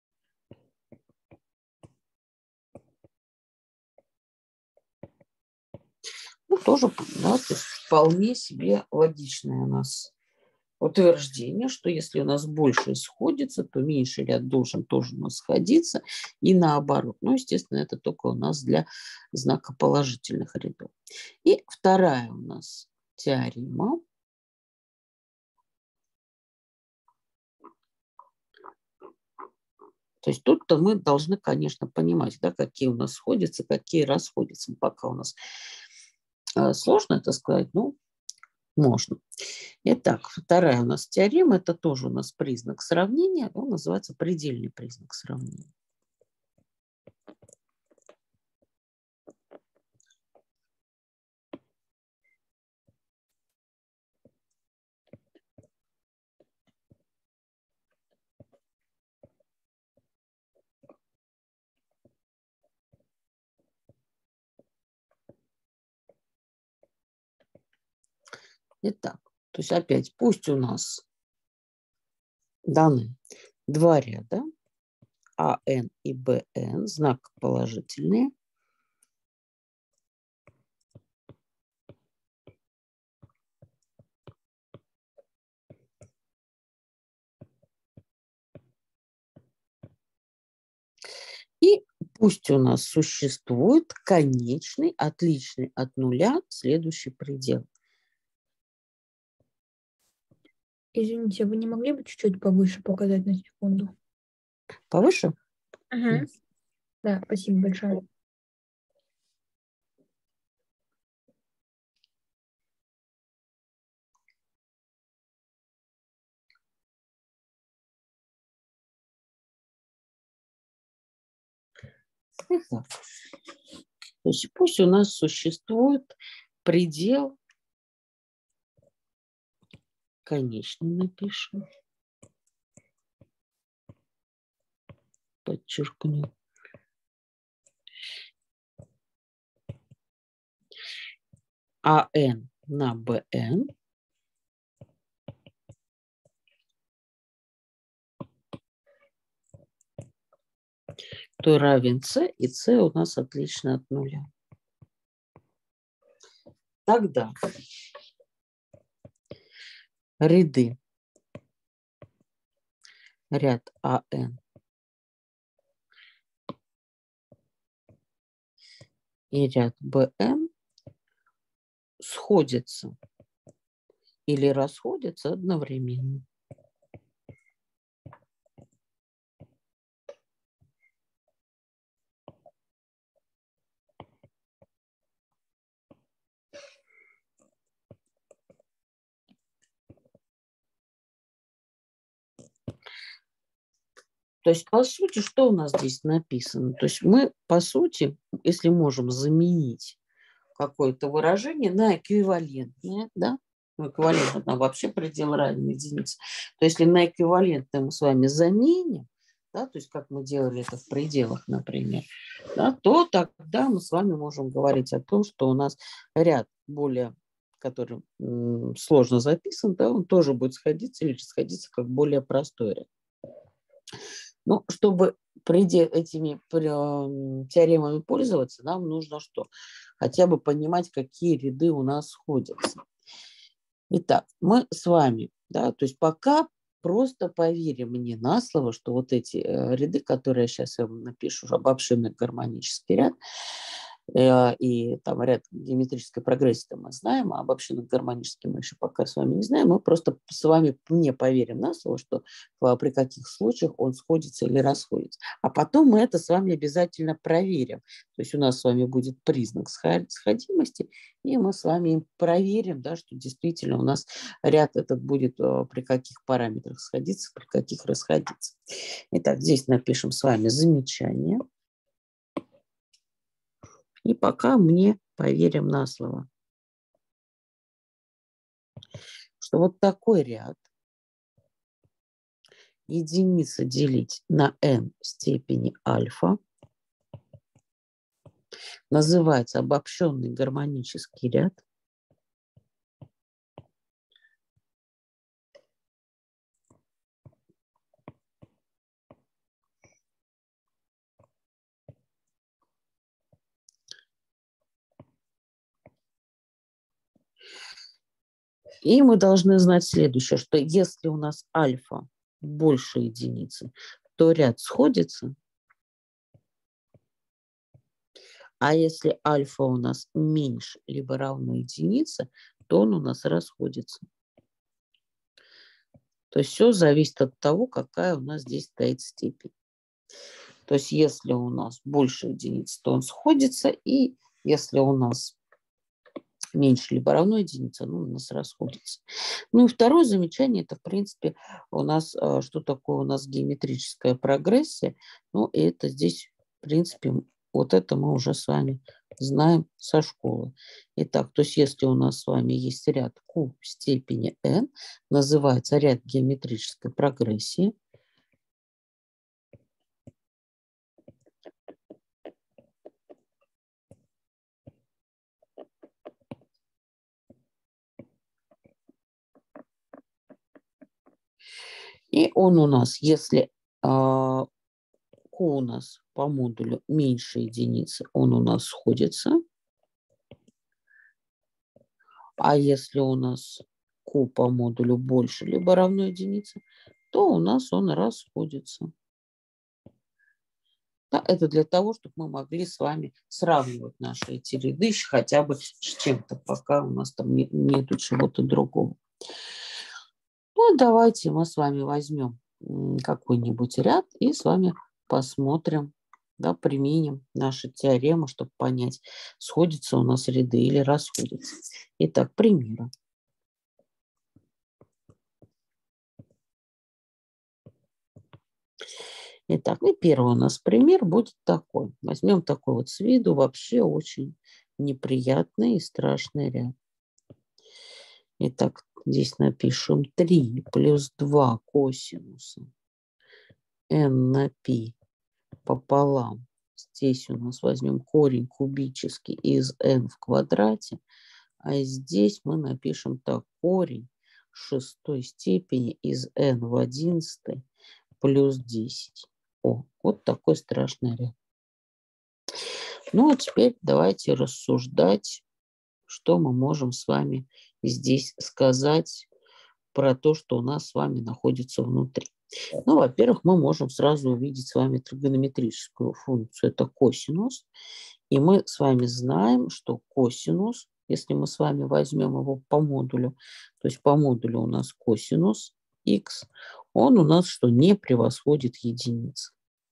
Ну, тоже, да, то есть вполне себе логичное у нас утверждение, что если у нас больше сходится, то меньший ряд должен тоже у нас сходиться и наоборот. Ну, естественно, это только у нас для знака положительных рядов. И вторая у нас теорема. То есть тут-то мы должны, конечно, понимать, да, какие у нас сходятся, какие расходятся. Пока у нас э, сложно это сказать, ну, можно. Итак, вторая у нас теорема, это тоже у нас признак сравнения, он называется предельный признак сравнения. Итак, то есть опять, пусть у нас даны два ряда, АН и БН, знак положительные. И пусть у нас существует конечный, отличный от нуля следующий предел. Извините, вы не могли бы чуть-чуть повыше показать на секунду? Повыше? Ага. Да, спасибо большое. Итак, то есть пусть у нас существует предел, конечный напишем, подчеркну. АН на БН то равен С, и С у нас отлично от нуля. Тогда ряды, ряд АН и ряд БН сходятся или расходятся одновременно. То есть, по сути, что у нас здесь написано? То есть мы, по сути, если можем заменить какое-то выражение на эквивалентное, да, ну, эквивалент это вообще предел равен единице. То есть, если на эквивалентное мы с вами заменим, да, то есть как мы делали это в пределах, например, да, то тогда мы с вами можем говорить о том, что у нас ряд более, который м, сложно записан, да, он тоже будет сходиться или сходиться как более простой ряд. Ну, чтобы преде- этими прям теоремами пользоваться, нам нужно что? Хотя бы понимать, какие ряды у нас сходятся. Итак, мы с вами, да, то есть пока просто поверим мне на слово, что вот эти э, ряды, которые я сейчас вам напишу, обобщенный гармонический ряд, э, и там ряд геометрической прогрессии мы знаем, а обобщенный гармонический мы еще пока с вами не знаем, мы просто с вами не поверим на слово, что э, при каких случаях он сходится или расходится. А потом мы это с вами обязательно проверим. То есть у нас с вами будет признак сходимости, и мы с вами проверим, да, что действительно у нас ряд этот будет э, при каких параметрах сходиться, при каких расходиться. Итак, здесь напишем с вами замечание. И пока мне поверим на слово, что вот такой ряд единица делить на n в степени альфа называется обобщенный гармонический ряд. И мы должны знать следующее, что если у нас альфа больше единицы, то ряд сходится. А если альфа у нас меньше либо равно единице, то он у нас расходится. То есть все зависит от того, какая у нас здесь стоит степень. То есть если у нас больше единиц, то он сходится, и если у нас меньше либо равно единице, ну, у нас расходится. Ну и второе замечание, это в принципе у нас, что такое у нас геометрическая прогрессия. Ну и это здесь в принципе вот это мы уже с вами знаем со школы. Итак, то есть если у нас с вами есть ряд q в степени n, называется ряд геометрической прогрессии. И он у нас, если q у нас по модулю меньше единицы, он у нас сходится. А если у нас q по модулю больше либо равно единице, то у нас он расходится. Да, это для того, чтобы мы могли с вами сравнивать наши эти ряды хотя бы с чем-то, пока у нас там не, нету чего-то другого. Ну, давайте мы с вами возьмем какой-нибудь ряд и с вами посмотрим, да, применим наши теоремы, чтобы понять, сходятся у нас ряды или расходятся. Итак, примеры. Итак, и первый у нас пример будет такой. Возьмем такой вот с виду вообще очень неприятный и страшный ряд. Итак, здесь напишем три плюс два косинуса n на π пополам. Здесь у нас возьмем корень кубический из n в квадрате, а здесь мы напишем так, корень шестой степени из n в одиннадцатой плюс десять. О, вот такой страшный ряд. Ну, а теперь давайте рассуждать, что мы можем с вами здесь сказать про то, что у нас с вами находится внутри. Ну, во-первых, мы можем сразу увидеть с вами тригонометрическую функцию. Это косинус. И мы с вами знаем, что косинус, если мы с вами возьмем его по модулю, то есть по модулю у нас косинус х, он у нас что, не превосходит единицу.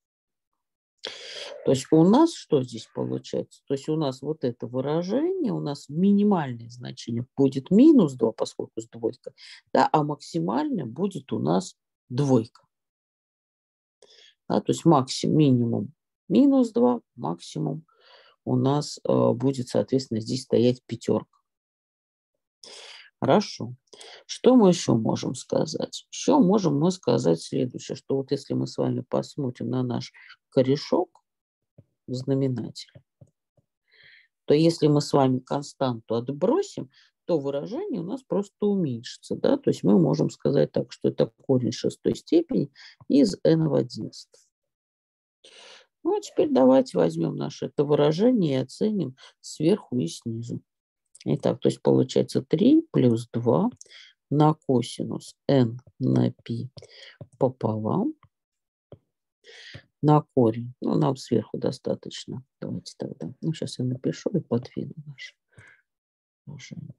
То есть у нас что здесь получается? То есть у нас вот это выражение, у нас минимальное значение будет минус два, поскольку с двойкой, да, а максимальное будет у нас двойка. Да, то есть максимум, минимум минус два, максимум у нас э, будет, соответственно, здесь стоять пятерка. Хорошо. Что мы еще можем сказать? Еще можем мы сказать следующее, что вот если мы с вами посмотрим на наш корешок в знаменателе, то если мы с вами константу отбросим, то выражение у нас просто уменьшится. Да? То есть мы можем сказать так, что это корень шестой степени из n в одиннадцать. Ну, а теперь давайте возьмем наше это выражение и оценим сверху и снизу. Итак, то есть получается три плюс два на косинус n на π пополам на корень. Ну, нам сверху достаточно. Давайте тогда. Ну, сейчас я напишу и подвину наше выражение.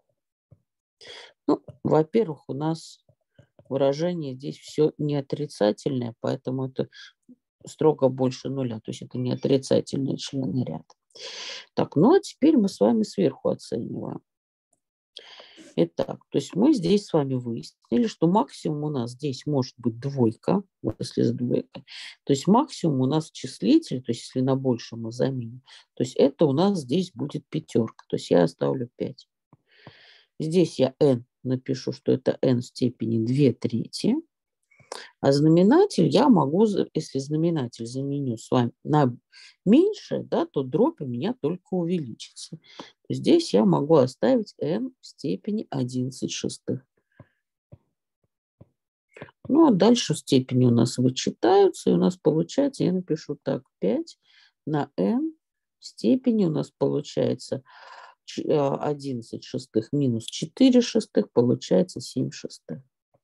Ну, во-первых, у нас выражение здесь все не отрицательное, поэтому это строго больше нуля. То есть это не отрицательные члены ряда. Так, ну а теперь мы с вами сверху оцениваем. Итак, то есть мы здесь с вами выяснили, что максимум у нас здесь может быть двойка, вот если с двойкой. То есть максимум у нас числитель, то есть если на больше мы заменим, то есть это у нас здесь будет пятерка. То есть я оставлю пять. Здесь я n напишу, что это n в степени две трети. А знаменатель я могу, если знаменатель заменю с вами на меньше, да, то дробь у меня только увеличится. Здесь я могу оставить n в степени одиннадцать шестых. Ну, а дальше степени у нас вычитаются, и у нас получается, я напишу так, пять на n в степени у нас получается одиннадцать шестых минус четыре шестых, получается семь шестых.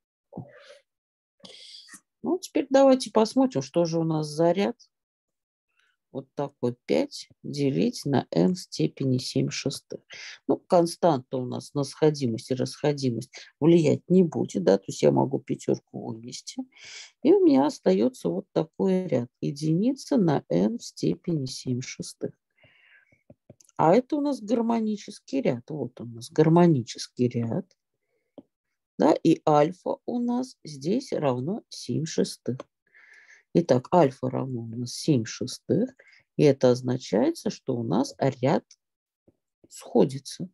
Ну, теперь давайте посмотрим, что же у нас за ряд. Вот такой пять делить на n в степени семь шестых. Ну, константа у нас на сходимость и расходимость влиять не будет, да, то есть я могу пятерку вывести. И у меня остается вот такой ряд. Единица на n в степени семь шестых. А это у нас гармонический ряд. Вот он у нас гармонический ряд. Да, и альфа у нас здесь равно семь шестых. Итак, альфа равно у нас семь шестых. И это означает, что у нас ряд сходится.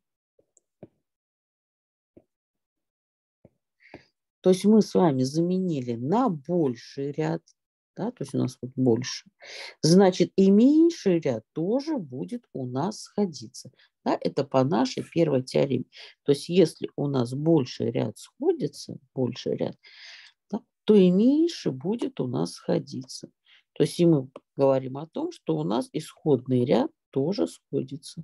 То есть мы с вами заменили на больший ряд. Да, то есть у нас вот больше. Значит, и меньший ряд тоже будет у нас сходиться. Да, это по нашей первой теореме. То есть если у нас больший ряд сходится, больший ряд, да, то и меньше будет у нас сходиться. То есть и мы говорим о том, что у нас исходный ряд тоже сходится.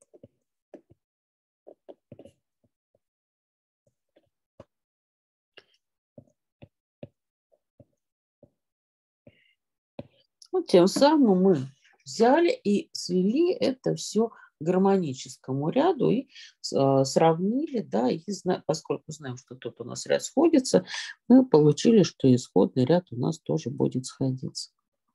Вот тем самым мы взяли и свели это все к гармоническому ряду и э, сравнили, да, и зна... поскольку знаем, что тут у нас ряд сходится, мы получили, что исходный ряд у нас тоже будет сходиться.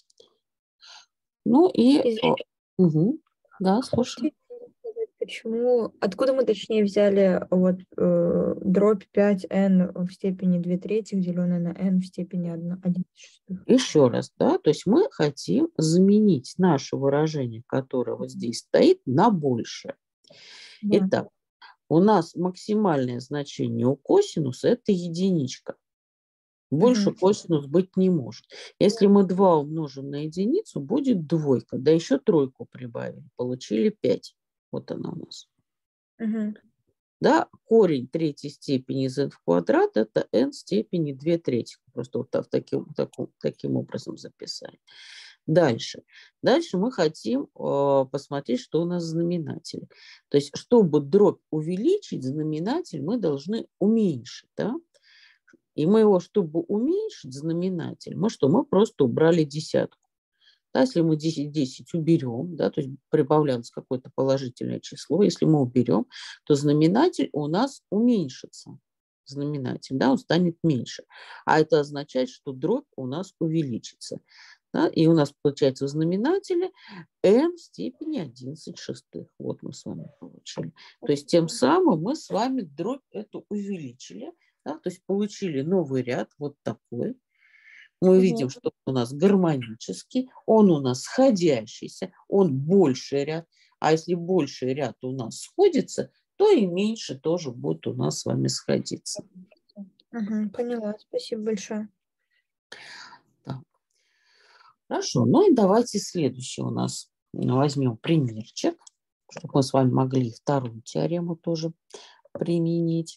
Ну и... Угу. Да, слушай. Почему, откуда мы точнее взяли вот э, дробь пять n в степени две трети, деленное на n в степени одиннадцать шестых? Еще раз, да, то есть мы хотим заменить наше выражение, которое вот здесь стоит, на большее. Да. Итак, у нас максимальное значение у косинуса – это единичка. Больше угу. Косинус быть не может. Если мы два умножим на единицу, будет двойка. Да еще тройку прибавили, получили пять. Вот она у нас. Угу. Да, корень третьей степени из n в квадрат – это n в степени две трети. Просто вот так, таким, таким, таким образом записали. Дальше. Дальше мы хотим э, посмотреть, что у нас в знаменателе. То есть, чтобы дробь увеличить, знаменатель мы должны уменьшить. Да? И мы его, чтобы уменьшить знаменатель, мы что? Мы просто убрали десятку. Да, если мы десять, десять уберем, да, то есть прибавляется какое-то положительное число, если мы уберем, то знаменатель у нас уменьшится. Знаменатель, да, он станет меньше. А это означает, что дробь у нас увеличится. Да, и у нас получается в знаменателе n в степени одиннадцать шестых. Вот мы с вами получили. То есть тем самым мы с вами дробь эту увеличили. Да, то есть получили новый ряд, вот такой. Мы видим, Мгм. что он у нас гармонический, он у нас сходящийся, он больший ряд. А если больший ряд у нас сходится, то и меньше тоже будет у нас с вами сходиться. Мгм. Поняла. Спасибо большое. Так. Хорошо. Ну и давайте следующий у нас возьмем примерчик, чтобы мы с вами могли вторую теорему тоже применить.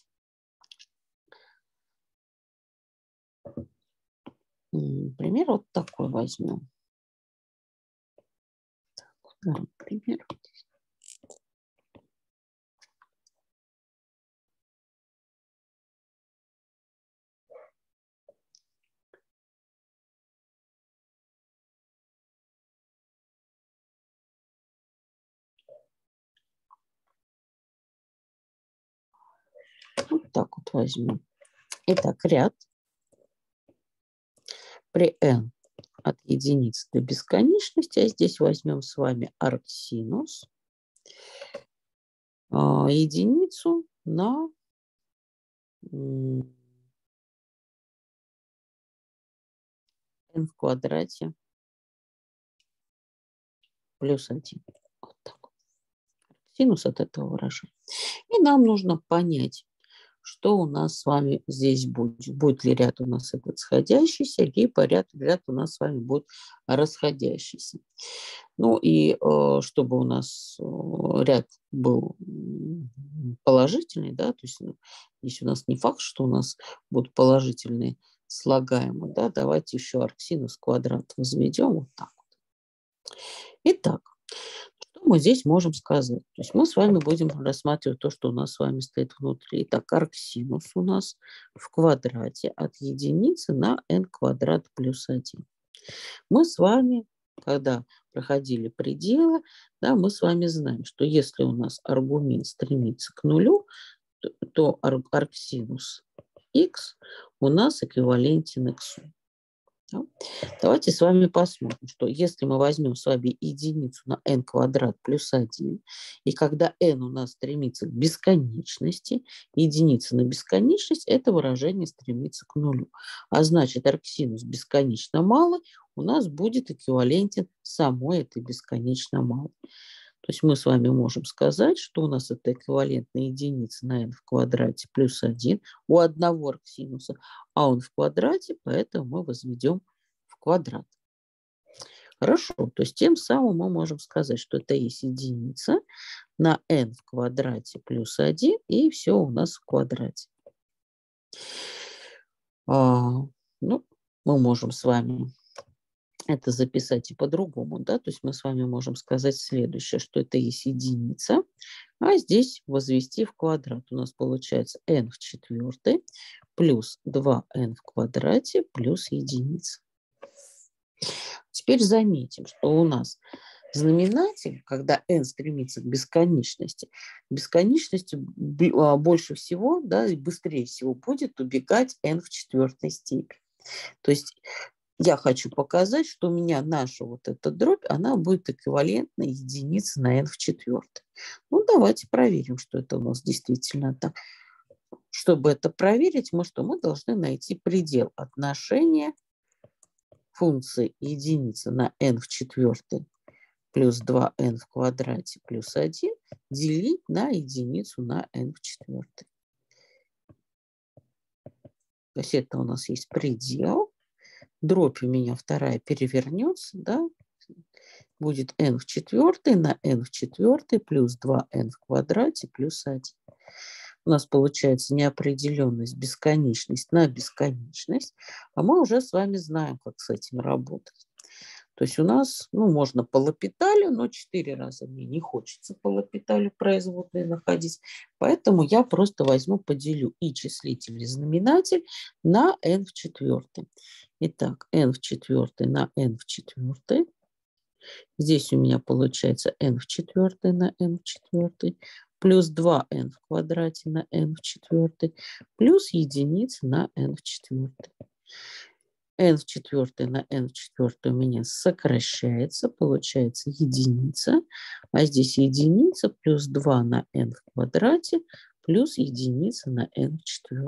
Пример вот такой возьмем. Так, пример. Вот так вот возьмем. Итак, ряд при n от единицы до бесконечности, а здесь возьмем с вами арксинус, а, единицу на n в квадрате плюс один. Вот так. Синус от этого выражения. И нам нужно понять, что у нас с вами здесь будет. Будет ли ряд у нас этот сходящийся, либо ряд, ряд у нас с вами будет расходящийся. Ну и э, чтобы у нас э, ряд был положительный, да, то есть здесь у нас не факт, что у нас будут положительные слагаемые, да, давайте еще арксинус квадрат возведем вот так вот. Итак, что мы здесь можем сказать? То есть мы с вами будем рассматривать то, что у нас с вами стоит внутри. Итак, арксинус у нас в квадрате от единицы на n квадрат плюс один. Мы с вами, когда проходили пределы, да, мы с вами знаем, что если у нас аргумент стремится к нулю, то, то арксинус x у нас эквивалентен x. Да? Давайте с вами посмотрим, что если мы возьмем с вами единицу на n квадрат плюс один, и когда n у нас стремится к бесконечности, единица на бесконечность, это выражение стремится к нулю. А значит, арксинус бесконечно малый у нас будет эквивалентен самой этой бесконечно малой. То есть мы с вами можем сказать, что у нас это эквивалентная единица на n в квадрате плюс один у одного арксинуса, а он в квадрате, поэтому мы возведем в квадрат. Хорошо, то есть тем самым мы можем сказать, что это есть единица на n в квадрате плюс один, и все у нас в квадрате. А, ну, мы можем с вами это записать и по-другому, да, то есть мы с вами можем сказать следующее, что это есть единица, а здесь возвести в квадрат. У нас получается n в четвертой плюс два n в квадрате плюс единица. Теперь заметим, что у нас знаменатель, когда n стремится к бесконечности, бесконечности больше всего, да, и быстрее всего будет убегать n в четвертой степени. То есть я хочу показать, что у меня наша вот эта дробь, она будет эквивалентна единице на n в четвертой. Ну, давайте проверим, что это у нас действительно так. Чтобы это проверить, мы что? Мы должны найти предел отношения функции единицы на n в четвертой плюс два n в квадрате плюс один делить на единицу на n в четвертой. То есть это у нас есть предел. Дробь у меня вторая перевернется, да, будет n в четвертой на n в четвертой плюс два n в квадрате плюс один. У нас получается неопределенность, бесконечность на бесконечность, а мы уже с вами знаем, как с этим работать. То есть у нас, ну, можно по Лапиталю, но четыре раза мне не хочется по Лапиталю производные находить, поэтому я просто возьму, поделю и числитель, и знаменатель на n в четвертой. Итак, n в четвертой на n в четвертой. Здесь у меня получается n в четвертой на n в четвертой плюс два n в квадрате на n в четвертой плюс единица на n в четвертой. n в четвертой на n в четвертой у меня сокращается, получается единица, а здесь единица плюс два на n в квадрате плюс единица на n в четвертой.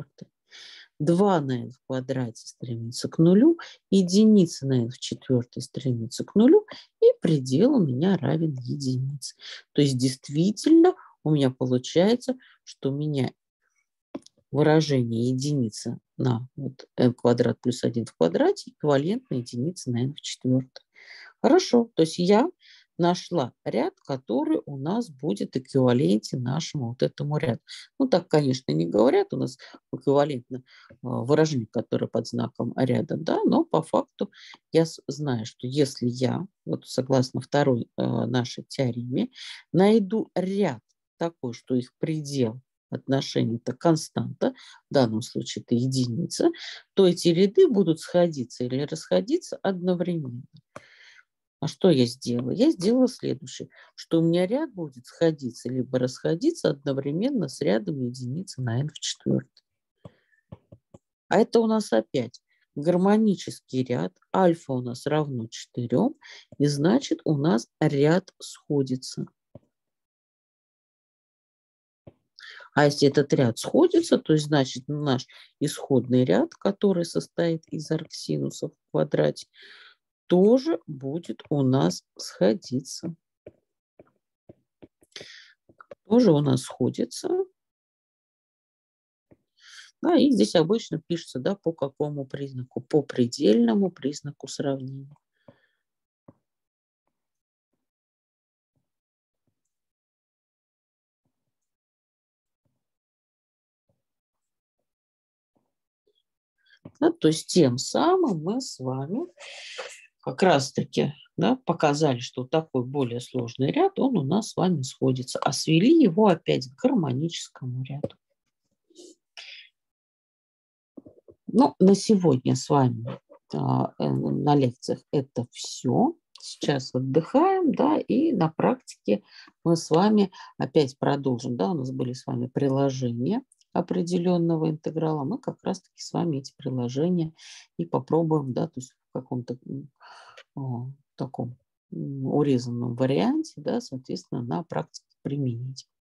два на n в квадрате стремится к нулю, единица на n в четвертой стремится к нулю, и предел у меня равен единице. То есть действительно у меня получается, что у меня выражение единица на вот n квадрат плюс один в квадрате эквивалентно единице на n в четвертой. Хорошо, то есть я нашла ряд, который у нас будет эквивалентен нашему вот этому ряду. Ну, так, конечно, не говорят у нас эквивалентно выражение, которое под знаком ряда, да, но по факту я знаю, что если я, вот согласно второй э, нашей теореме, найду ряд такой, что их предел отношения это константа, в данном случае это единица, то эти ряды будут сходиться или расходиться одновременно. А что я сделала? Я сделала следующее, что у меня ряд будет сходиться либо расходиться одновременно с рядом единицы на n в четвертой. А это у нас опять гармонический ряд. Альфа у нас равно четырем, и значит у нас ряд сходится. А если этот ряд сходится, то есть, значит, наш исходный ряд, который состоит из арксинусов в квадрате, тоже будет у нас сходиться. Тоже у нас сходится. Да, и здесь обычно пишется, да, по какому признаку? По предельному признаку сравнения. Да, то есть тем самым мы с вами как раз-таки, да, показали, что такой более сложный ряд, он у нас с вами сходится, а свели его опять к гармоническому ряду. Ну, на сегодня с вами а, на лекциях это все. Сейчас отдыхаем, да, и на практике мы с вами опять продолжим, да, у нас были с вами приложения определенного интеграла, мы как раз-таки с вами эти приложения и попробуем, да, то есть в каком-то о, таком урезанном варианте, да, соответственно, на практике применить.